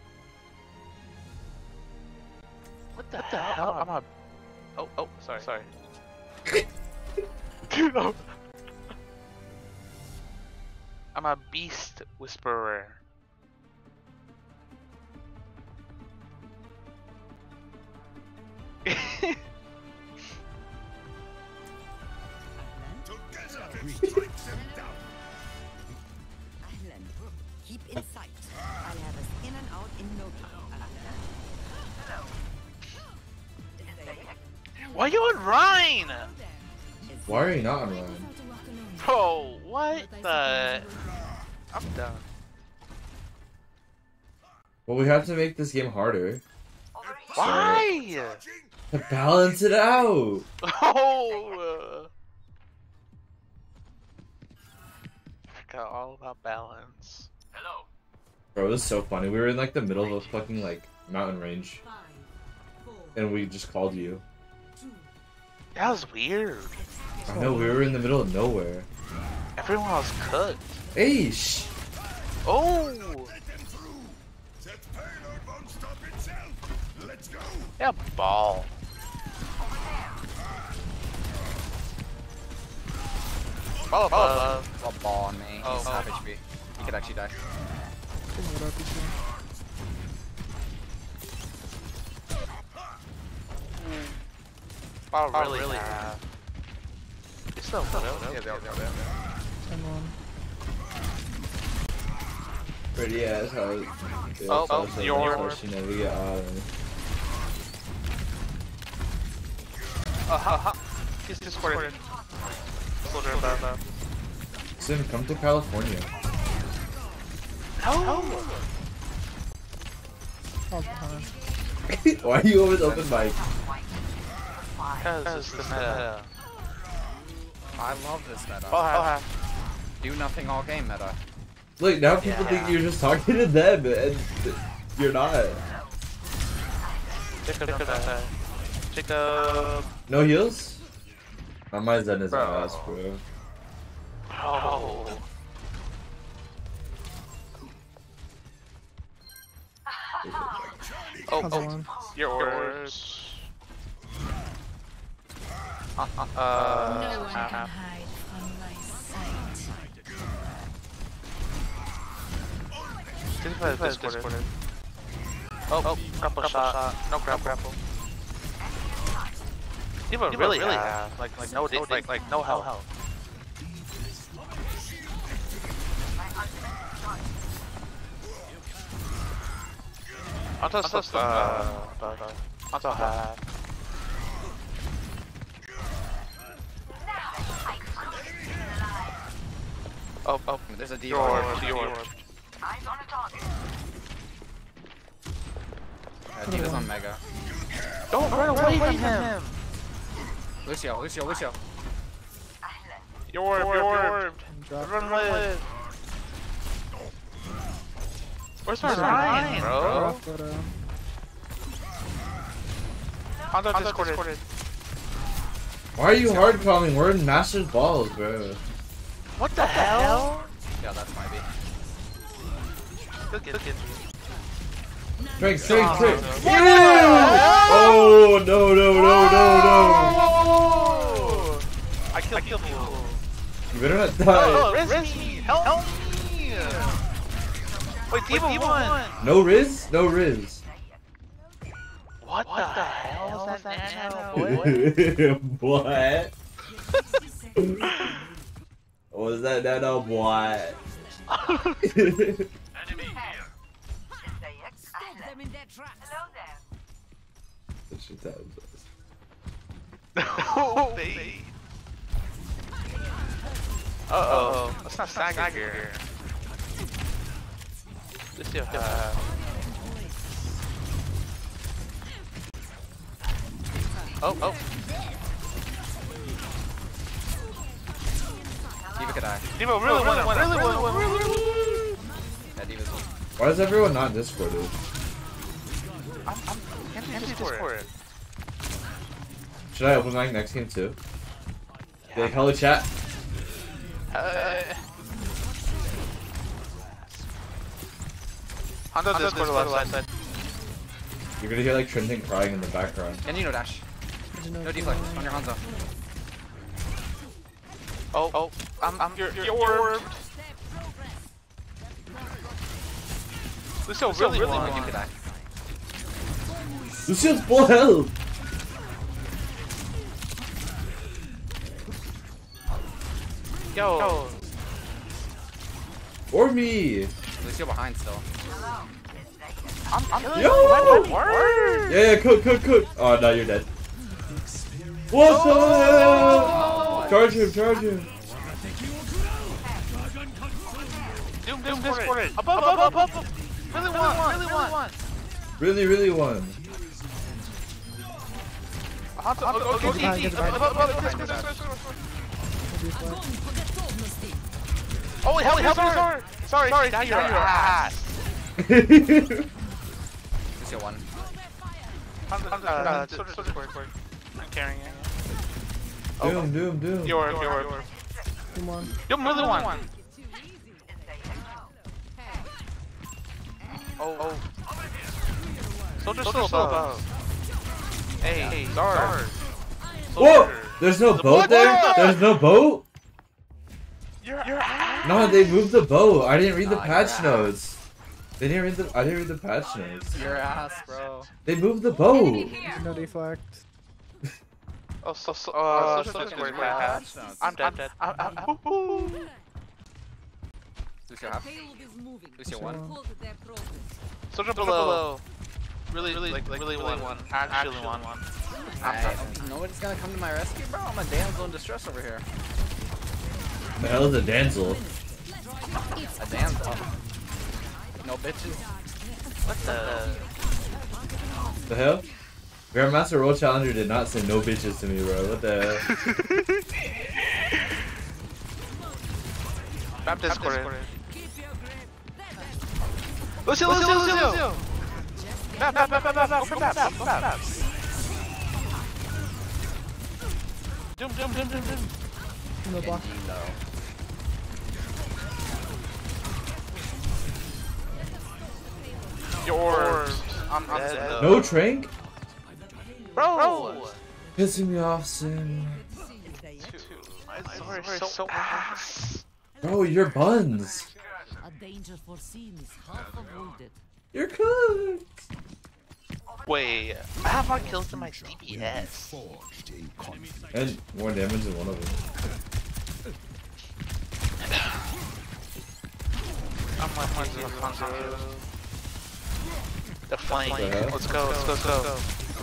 What the, what the hell? I'm a. Oh, oh, sorry, sorry. I'm a beast whisperer. Ahlan. Keep in sight. I'll have us in and out in no time. Why are you on Rhine? Why are you not on Ryan? Bro, what the? I'm done. Well, we have to make this game harder Why? to balance it out. Oh. I forgot all about balance. Hello. Bro, it was so funny. We were in like the middle of a fucking like mountain range, and we just called you. That was weird. I know, we were in the middle of nowhere. Everyone was cooked. Hey, shh. Oh. Yeah, ball. Ball, ball, Well, ball on me. Oh, He's oh. half H P. He could actually die. Ball Oh, really, really? uh, it's still no, no, Yeah, they are, they are, they are. I'm on. Pretty ass how. Oh, oh, your- She never get out of it. Uh, ha, ha. He's discorded. Soldier above, above. Sim, come to California. No! Oh, behind. Why are you always open mic? Because it's the meta. I love this meta. Oh, ha. Do nothing all game meta. Look, now people Yeah. think you're just talking to them, and you're not. Jacob, Jacob, Jacob. No heals? Not my Zen is Bro. ass, bro. Oh. Oh, How's oh, it going? your orbs. Uh, uh, No one uh, can hide from my sight. Discord, Discord. Oh, oh, grapple shot. No grapple. grapple. People really, really have like, like no, like, like, like no health. I'll just, just, uh, uh, I'll just have. Oh, oh, There's a D your R. orb, your orb. Uh, D.Va's on Mega. Don't run away from him! Lucio, Lucio, Lucio. Your orb, your orb! Drop. Run away! Where's my Where's Ryan, bro? Drop, but, uh, Hondo discorded. Why are you hard calling? We're in Master's Balls, bro. What the hell? Yeah, that's my B. Good, good, good. Drink, drink, Oh, drink. no. Yeah! Oh, no, no, no, no, no. I killed, I killed you. You better not die. Oh, Riz me! Help, help me! Wait, D.Va won! No Riz? No Riz. What, what the, the hell is that nano boy? What? What was that nano boy? Them in their tracks. Hello there. Such a time. Oh, baby. Uh oh. Let's not sag here. Let's see if uh, Oh, oh. D.Va could die. D.Va really won, really won, really won. Why is everyone not Discorded? I'm, I'm, can't do Discord. Should I open mic next game too? Yeah. Like, hello chat. Uh, Honda Discord left side. You're gonna hear like Trenton crying in the background. And you know dash. No deflect on your Hanzo. Oh, oh, I'm, I'm, you're, you're, you're orbed. Lucio really, really won. You could die. Lucio's full health. Yo. Yo. Or me. Lucio behind still. I'm, I'm Yo! Word. Word. Yeah, yeah, cook, cook, cook. Oh, no, you're dead. What the hell? Charge him, charge him. Doom, doom, Discord. Up, up, up, up, up, up. Really won, really won. Really, really won. Oh, wait, help, help, sorry. Sorry, sorry, now you're ass. Lucio one. Uh, Discord. I'm carrying it. Doom, doom, doom. You're, you're. Come on. You're really one. Oh, oh. Soldier's still above. Hey, hey, Zard. Whoa! There's no boat there? There's no boat? You're, you're ass. No, they moved the boat. I didn't read the patch notes. They didn't read the. I didn't read the patch notes. Your ass, bro. They moved the boat. No deflect. Oh, so, so, uh, so, so, so, patch. I'm dead, dead. I'm, I'm, I'm, Lucio half. Lucio one. Soldier below. Really, really, like, really won. One. Actually won one. Right. Nobody's gonna come to my rescue, bro. I'm a damsel in distress over here. The hell is a damsel? A damsel. No bitches. What the? The hell? Grandmaster World Challenger did not say no bitches to me, bro. What the hell? Grab Discord. Lucio, Lucio, Lucio, Lucio! Bap, bap, bap, bap, bap, open bap, open bap. Doom, doom, doom, doom, doom. No block. No. Yours. I'm, I'm dead. No trank? Bro! Pissing me off, Sim. My Zor is so ass. Bro, you're buns. A danger foreseen is half avoided. You're cooked. Wait, I have more kills than my D P S. And more damage than one of them. I'm like one zero Hanzo. The flank. The Let's go, let's go, let's go.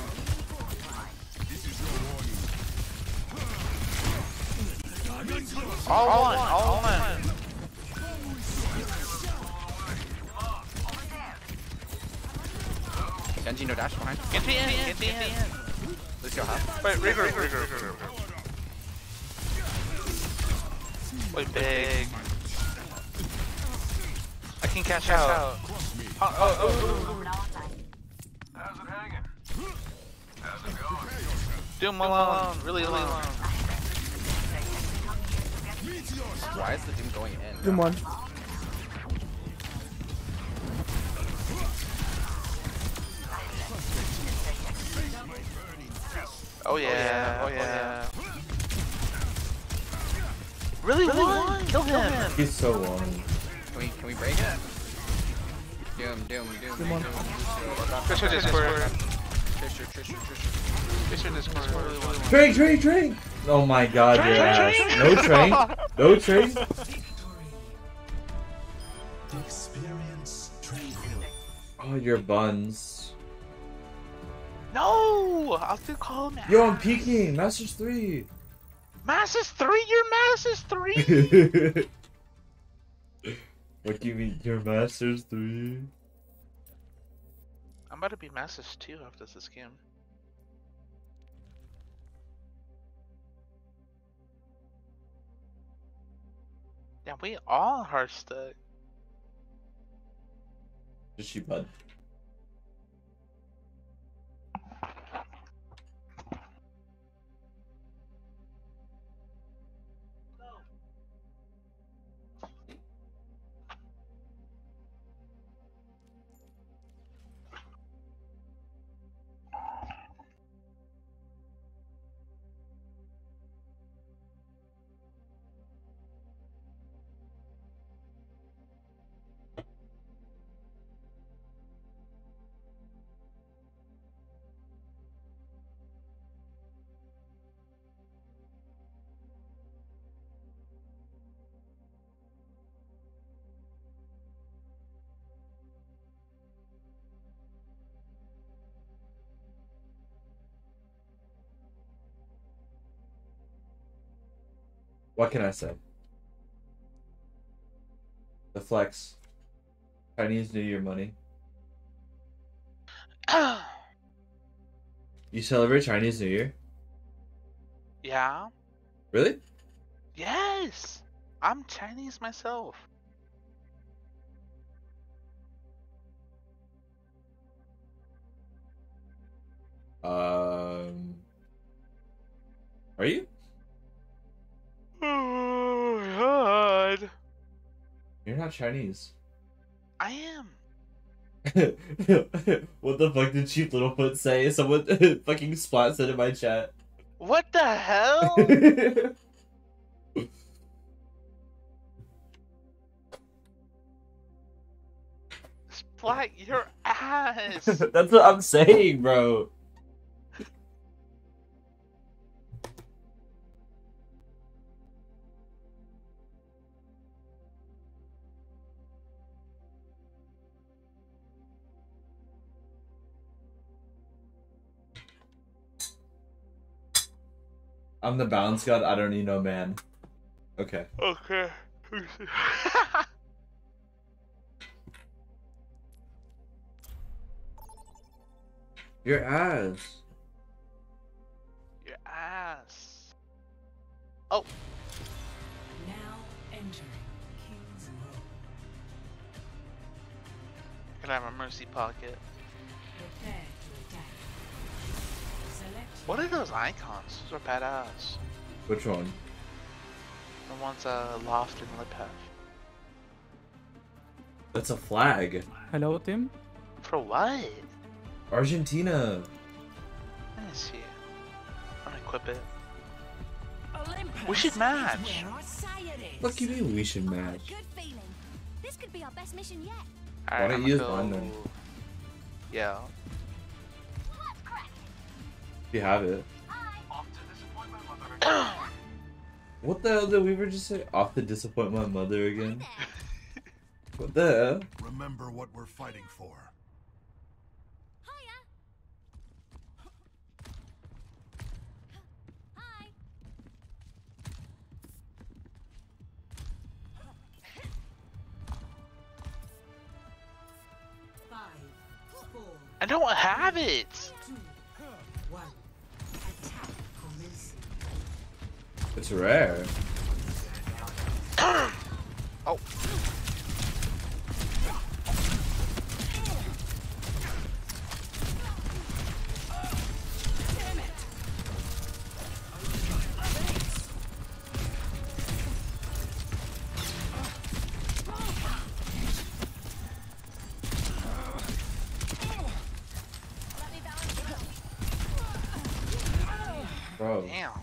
All, all one, all one. Genji no dash behind. Genji in, Genji in. Lucio half. Wait, Rigor, Rigor, Rigor. Wait, big. I can cash out. Oh, oh, oh, oh. How's it hanging? How's it going? Doom Malone, really, really long. Why is the Doom going in? Doom one. Oh yeah, oh yeah. Really, really won? Kill him! He's so long. Can we, can we break it? Doom, Doom, Doom, Doom one. Trisha Discord. Trisha, Trisha, Trisha. Trisha Discord, really won. Drink, drink, drink! Oh my god, Train, your ass. train. No train. No train. Experience tranquil. Oh, your buns. No! I'll still call him Yo, I'm peeking. Masters three. Masters three? You're Masters three? What do you mean, your Masters three? I'm about to be Masters two after this game. Yeah, we all hard stuck. Just shoot bud. What can I say? The flex. Chinese New Year money. You celebrate Chinese New Year? Yeah. Really? Yes. I'm Chinese myself. Um. Are you? Oh God. You're not Chinese. I am. What the fuck did Cheap Littlefoot say? Someone fucking Splat said in my chat. What the hell? Splat your ass. That's what I'm saying, bro. I'm the balance god. I don't need no man. Okay. Okay. Your ass. Your ass. Oh. Now entering King's Road. Can I have a mercy pocket? Prepare to attack. Select What are those icons? Those are badass. Which one? The ones uh Loft and Liphef. That's a flag. Hello, Tim. For what? Argentina. Let me see. I'm gonna equip it. Olympus We should match. is where I say it is. What do you mean we should I've got match? a good feeling. This could be our best mission yet. Alright, don't I'm you use gonna one go... then? Yeah. Let's crack If you have it. What the hell did Weaver just say? Off to disappoint my mother again? What the hell? Remember what we're fighting for. Hi. five, four, I don't have it! two, one. Attack commencing. It's rare. Oh. Bro. Damn.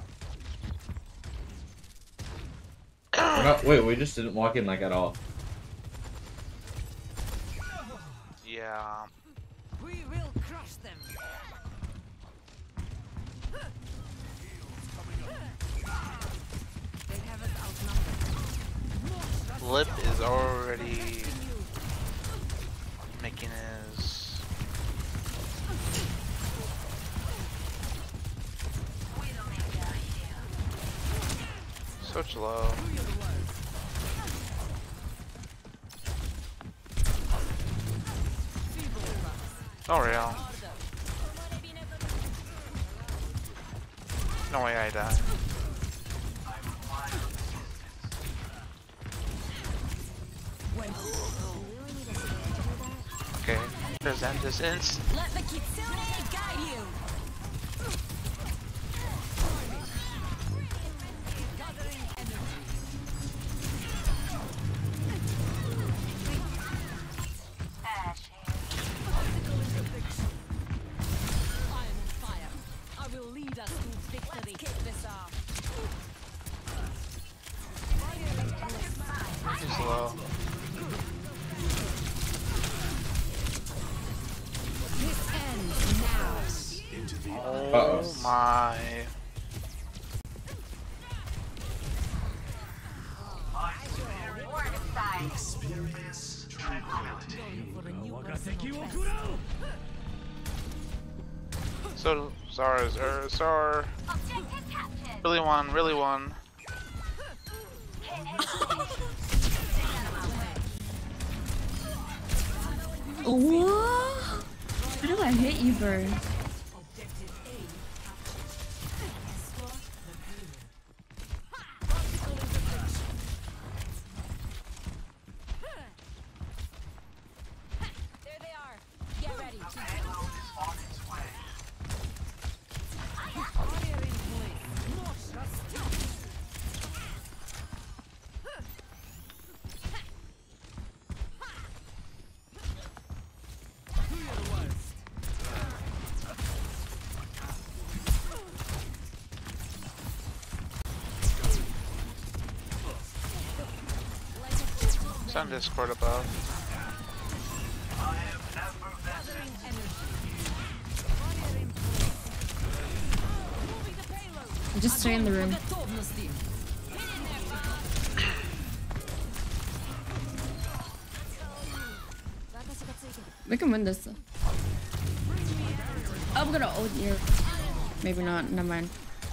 We're not, wait, we just didn't walk in like at all. Yeah. We will crush them. They have us outnumbered. Lip is already making his. Such low. No real. No way I died. Okay. Present this ins. Let the Kitsune guide you. He's low. This ends now. Oh Uh-oh. my. Experience tranquility. So, Zara's, er, Zara. Really won, really won. What? How do I hit you, bird? There they are. Get ready. It's on Discord above. Just stay in the room. We can win this. I'm gonna ult you. Maybe not. Never mind.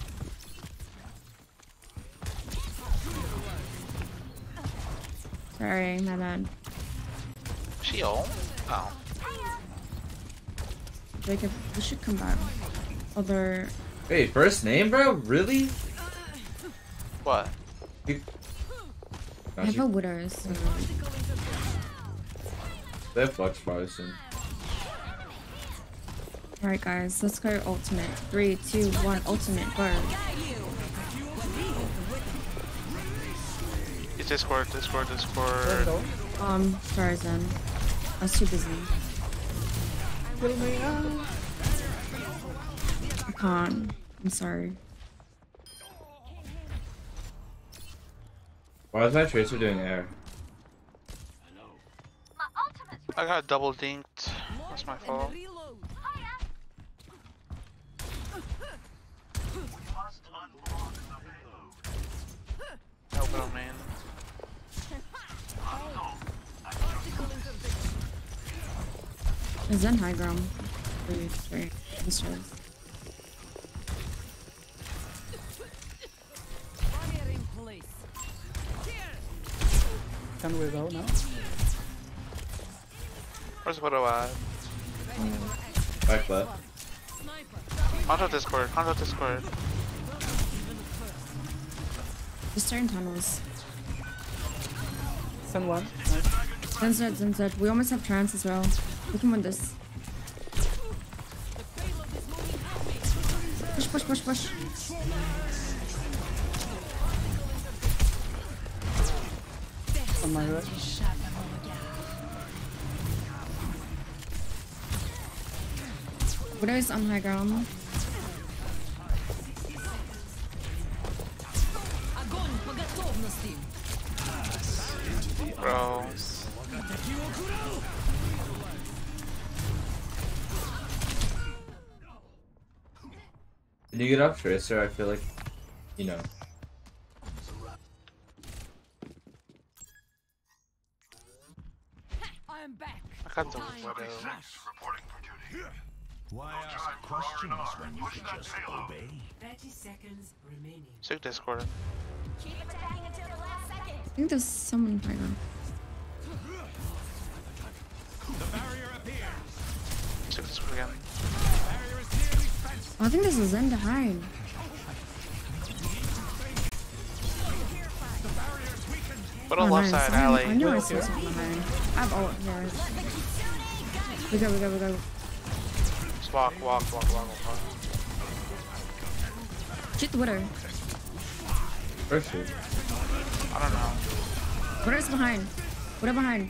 Sorry, my bad. She ult? Oh. Jacob, we should come back. Other. Wait, first name, bro? Really? What? You... I have a widow, so. They have flex probably soon. Alright, guys, let's go ultimate. Three, two, one, ultimate, go. It's Discord, Discord, Discord. Um, sorry, Zen. I was too busy. I can't. I'm sorry. Why is my tracer doing air? I got double dinked. That's my fault. Open on main. Is Zen high ground? Three, three. This is. Can we go now? Where's Widow at? Back left. Onto Discord, onto Discord. Just turn tunnels. Send one. Zen Zed, Zen Zed. We almost have trance as well. We can win this. Push, push, push, push. On my right. Widow's on high ground. Bro. Did you get up Tracer? I feel like, you know. I am back. I got the Widow. Why ask questions when you can just obey? thirty seconds remaining. Sick Discord. Keep attacking until the last second. I think there's someone high ground. The barrier appears. Sick Discord again. Barrier is nearly spent. Oh, I think there's a Zen to hide. Widow left nice. side I, alley. I knew I saw something behind. I have ult here. We go, we go, we go. Just walk, walk, walk, walk, walk. Shoot the Widow. Where's she? I don't know. Widow's behind. Widow behind.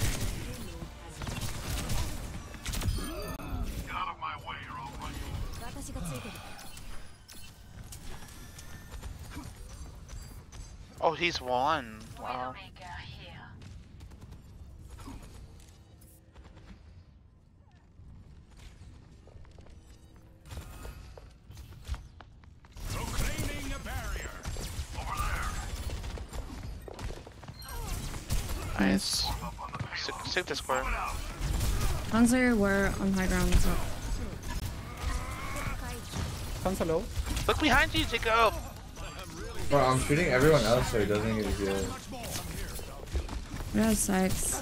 Get out of my way, or I'll run you. Oh, he's one. Wow. Proclaiming a barrier. Over there. Nice. Stick, stick the square. Panzer, we're on high ground, so. Panzer low. Look behind you, Jacob. Bro, I'm shooting everyone else so he doesn't get a heal. That sucks.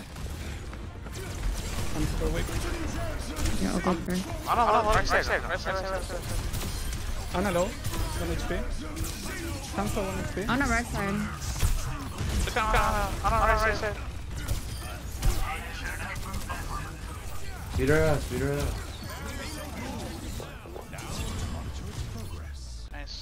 Panzer away. Yeah, I'll go for it. I don't know, right side, right side, right side. Ana low. one H P. Panzer one H P. On the right side. Look on, on, on, right side. Beat her ass, beat her ass. Nice.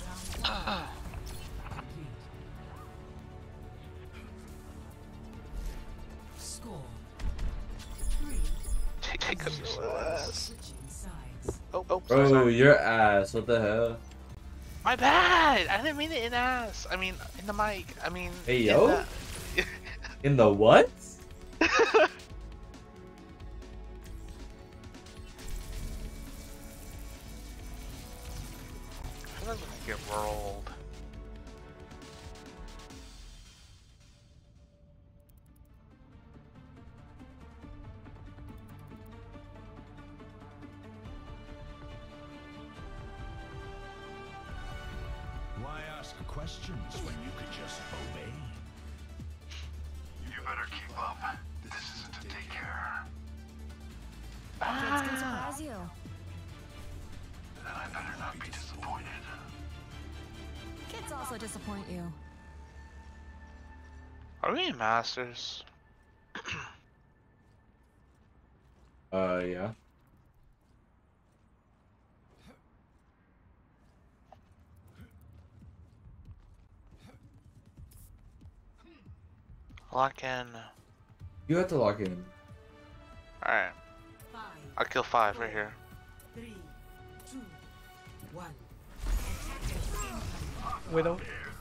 Take up your ass. Oh, oh, sorry, Bro, sorry. your ass, what the hell? My bad! I didn't mean it in ass. I mean, in the mic. I mean, Hey, in yo? the- In the what? I was gonna get rolled. Why ask questions when you could just obey? You better keep up. This isn't a daycare. Kids can surprise you. Then I better not be disappointed. Kids also disappoint you. Are we in Masters? Uh, yeah. Lock in. You have to lock in. Alright. I'll kill five right here. Three, two, one. Widow.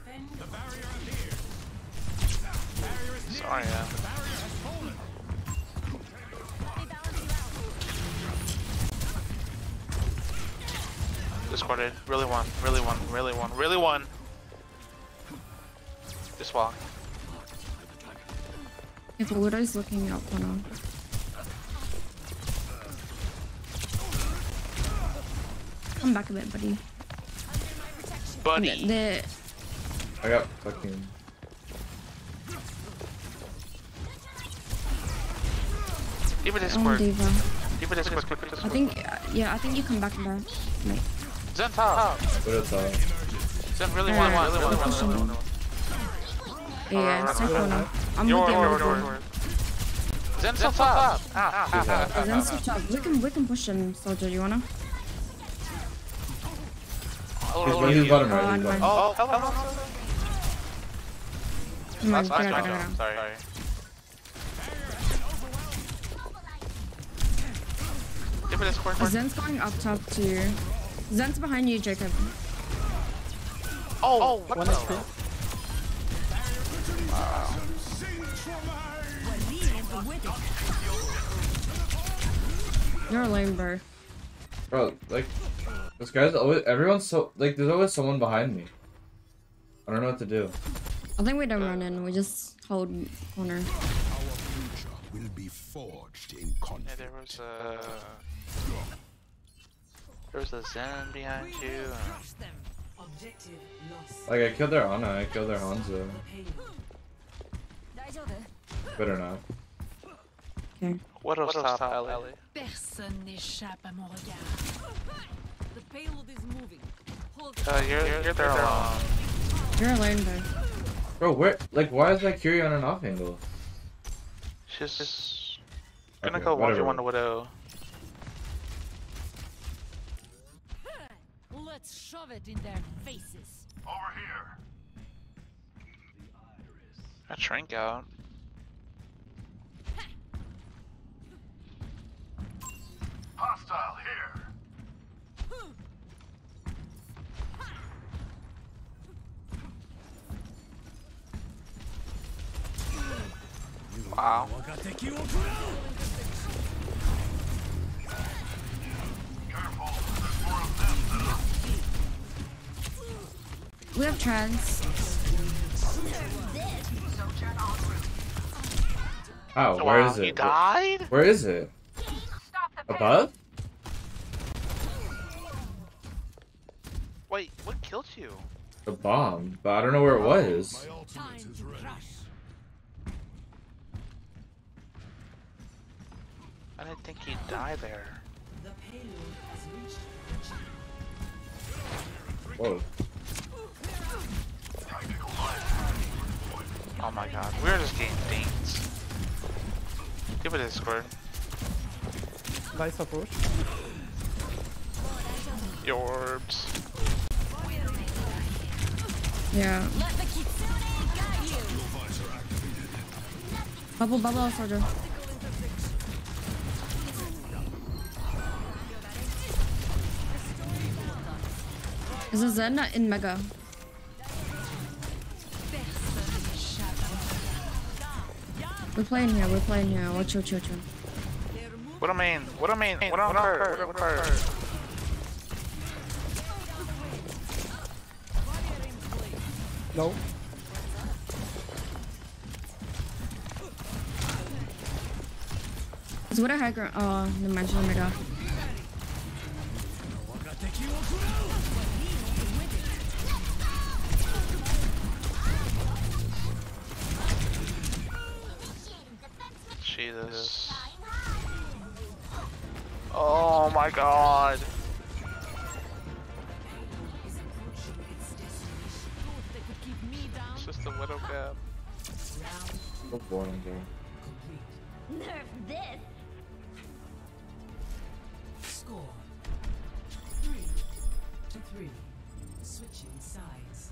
Sorry, yeah. Discorded. Really one. Really one. Really one. Really one. Just walk. If the Widow's looking out for now. Come back a bit, buddy. Buddy. The, I got fucking. Give me this oh, squirt. Diva. Give me this squirt. Give me this I squirt. think, uh, yeah, I think you come back there. Like, Zen top. What is that? Zen really Alright, one. Really one. I'm Really pushing one. you. Really one. yeah, it's circle now. I'm Your with you, word, I'm your with word, you. Zen so top. Ah, ah, ah, ah, Then ah, switch up. We can, we can push him, Soldier. You wanna? ah. He's, he's bottom Oh, right. He's never bottom. mind. Oh, hello. Come on, That's get out, fine. get out, get out. Sorry. Sorry. Give me this squirt. Zen's going up top to you. Zen's behind you, Jacob. Oh, oh, what One the? H P. Wow. You're a lame, bro. Bro, like, this guy's always. Everyone's so. Like, there's always someone behind me. I don't know what to do. I think we don't run in. We just hold corner. Our future will be forged in Yeah, conflict. there was a. There was a Zen behind you. Objective lost. Like, I killed their Ana, I killed their Hanzo. Better not. Okay. What else top, Ellie? Personne n'échappe à mon regard. The payload is moving. Hold Uh, you're, you're, you're there alone. You're a lame, bro. Bro, where? Like, why is that Curie on an off angle? She's. Gonna Okay, go one v whatever. one to Widow. Let's shove it in their faces. Over here. Got Shrink out. Hostile here. Wow. We have trans. Oh, Wow, where is it? he died? Where is it? Above? Wait, what killed you? The bomb, but I don't know where it was. I didn't think he'd die there. Whoa. Oh my god, we're just getting dinged. Give it a squirt. Nice approach. Your orbs. Yeah. Bubble, bubble, soldier. Is a Zen in Mega? We're playing here, we're playing here. Watch, watch, watch. What I mean? What I mean? What on card? What on card? No. Is what a hacker? Oh, never mind, she's on Mega. Jesus. Oh my god. It's just a Widow cap. So boring, dude. Nerf this. Score three to three. Switching sides.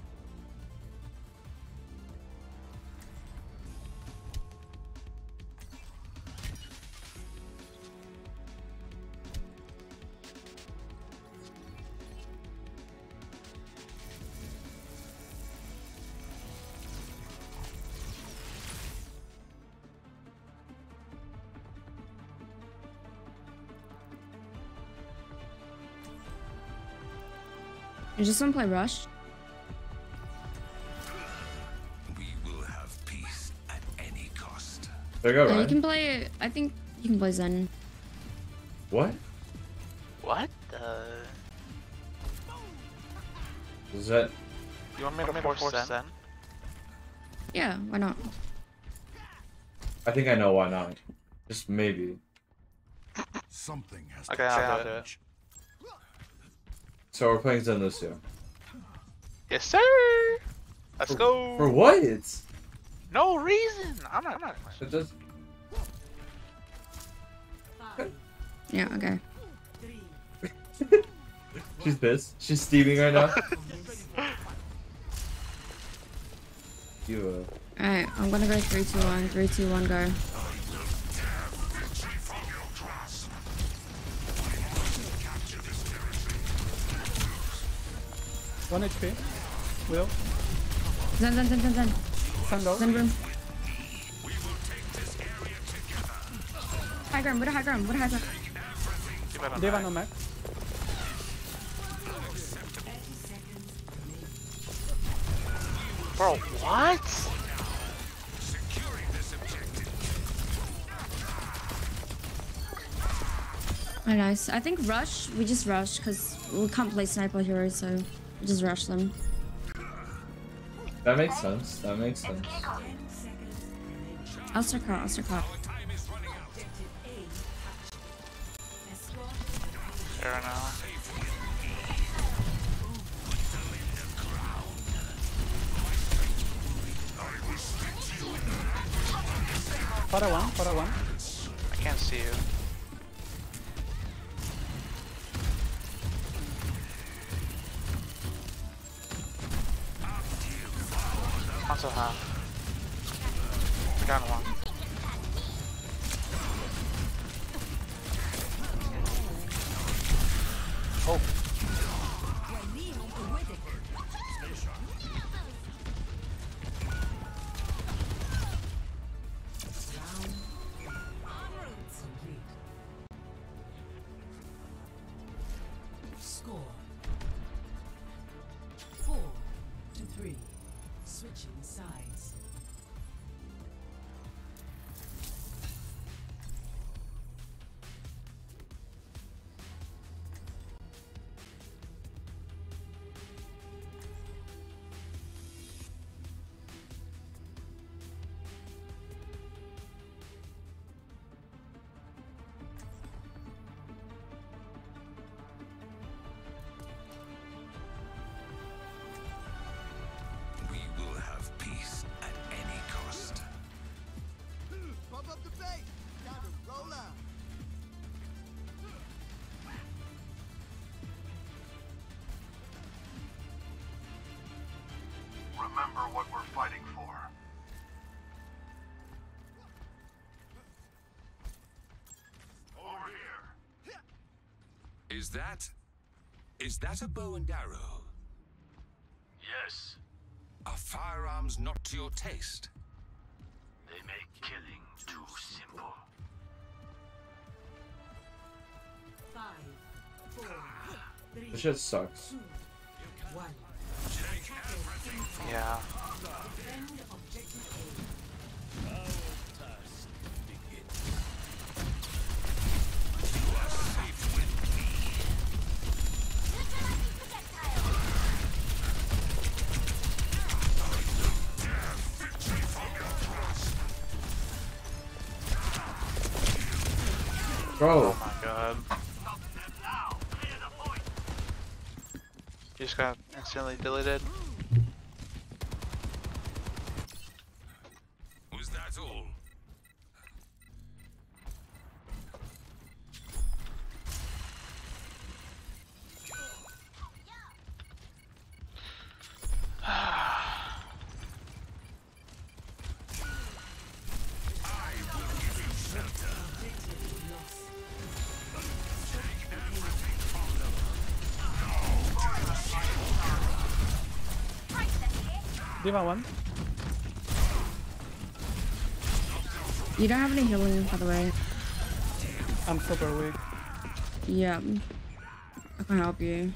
You just wanna play Rush? We will have peace at any cost. There you go, Yeah, you Ryan. can play. I think you can play Zen. What? What the? Is that? You want me to force Zen? Zen? Yeah, why not? I think I know why not. Just maybe. Something has Okay, I'll do it. So we're playing Zen Lucio. Yes, sir. Let's go. For what? No reason. I'm not. I'm not. It just. Yeah, okay. She's pissed. She's steaming right now. you, uh... Alright, I'm gonna go three, two, one. three, two, one, go. One H P. Will. Zen, Zen, Zen, Zen, Zen. Zen low. Zen room. High ground, what a high ground, what a high ground. Deva no max. Bro, what? Oh, nice. I think rush, we just rush because we can't play sniper here, so we just rush them. That makes sense. That makes sense. I'll start cut, I'll start cut. Fair enough. Para one, para one. I can't see see you. Also high. Got one. Oh. Score four to three. Switching sides. Remember what we're fighting for. Over here. Is that... is that a bow and arrow? Yes, Are firearms not to your taste? they make killing too simple. Five, four, three, This shit sucks. two, one. Yeah. Defend objective Bro. Oh my god. You just got instantly deleted. Was that all? Diva one. You don't have any healing, by the way. I'm super weak. Yeah. I can help you.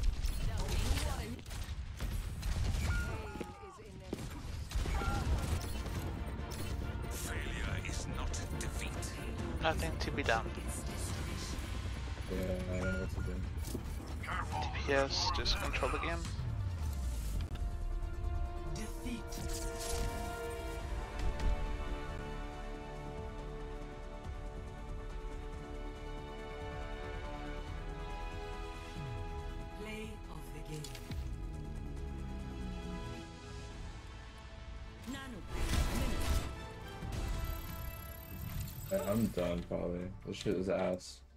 Failure is not defeat. Nothing to be done. Yeah, I don't know what to do. T P S, just control the game. defeat. Play of the game. Yeah, I'm done probably. This shit is ass.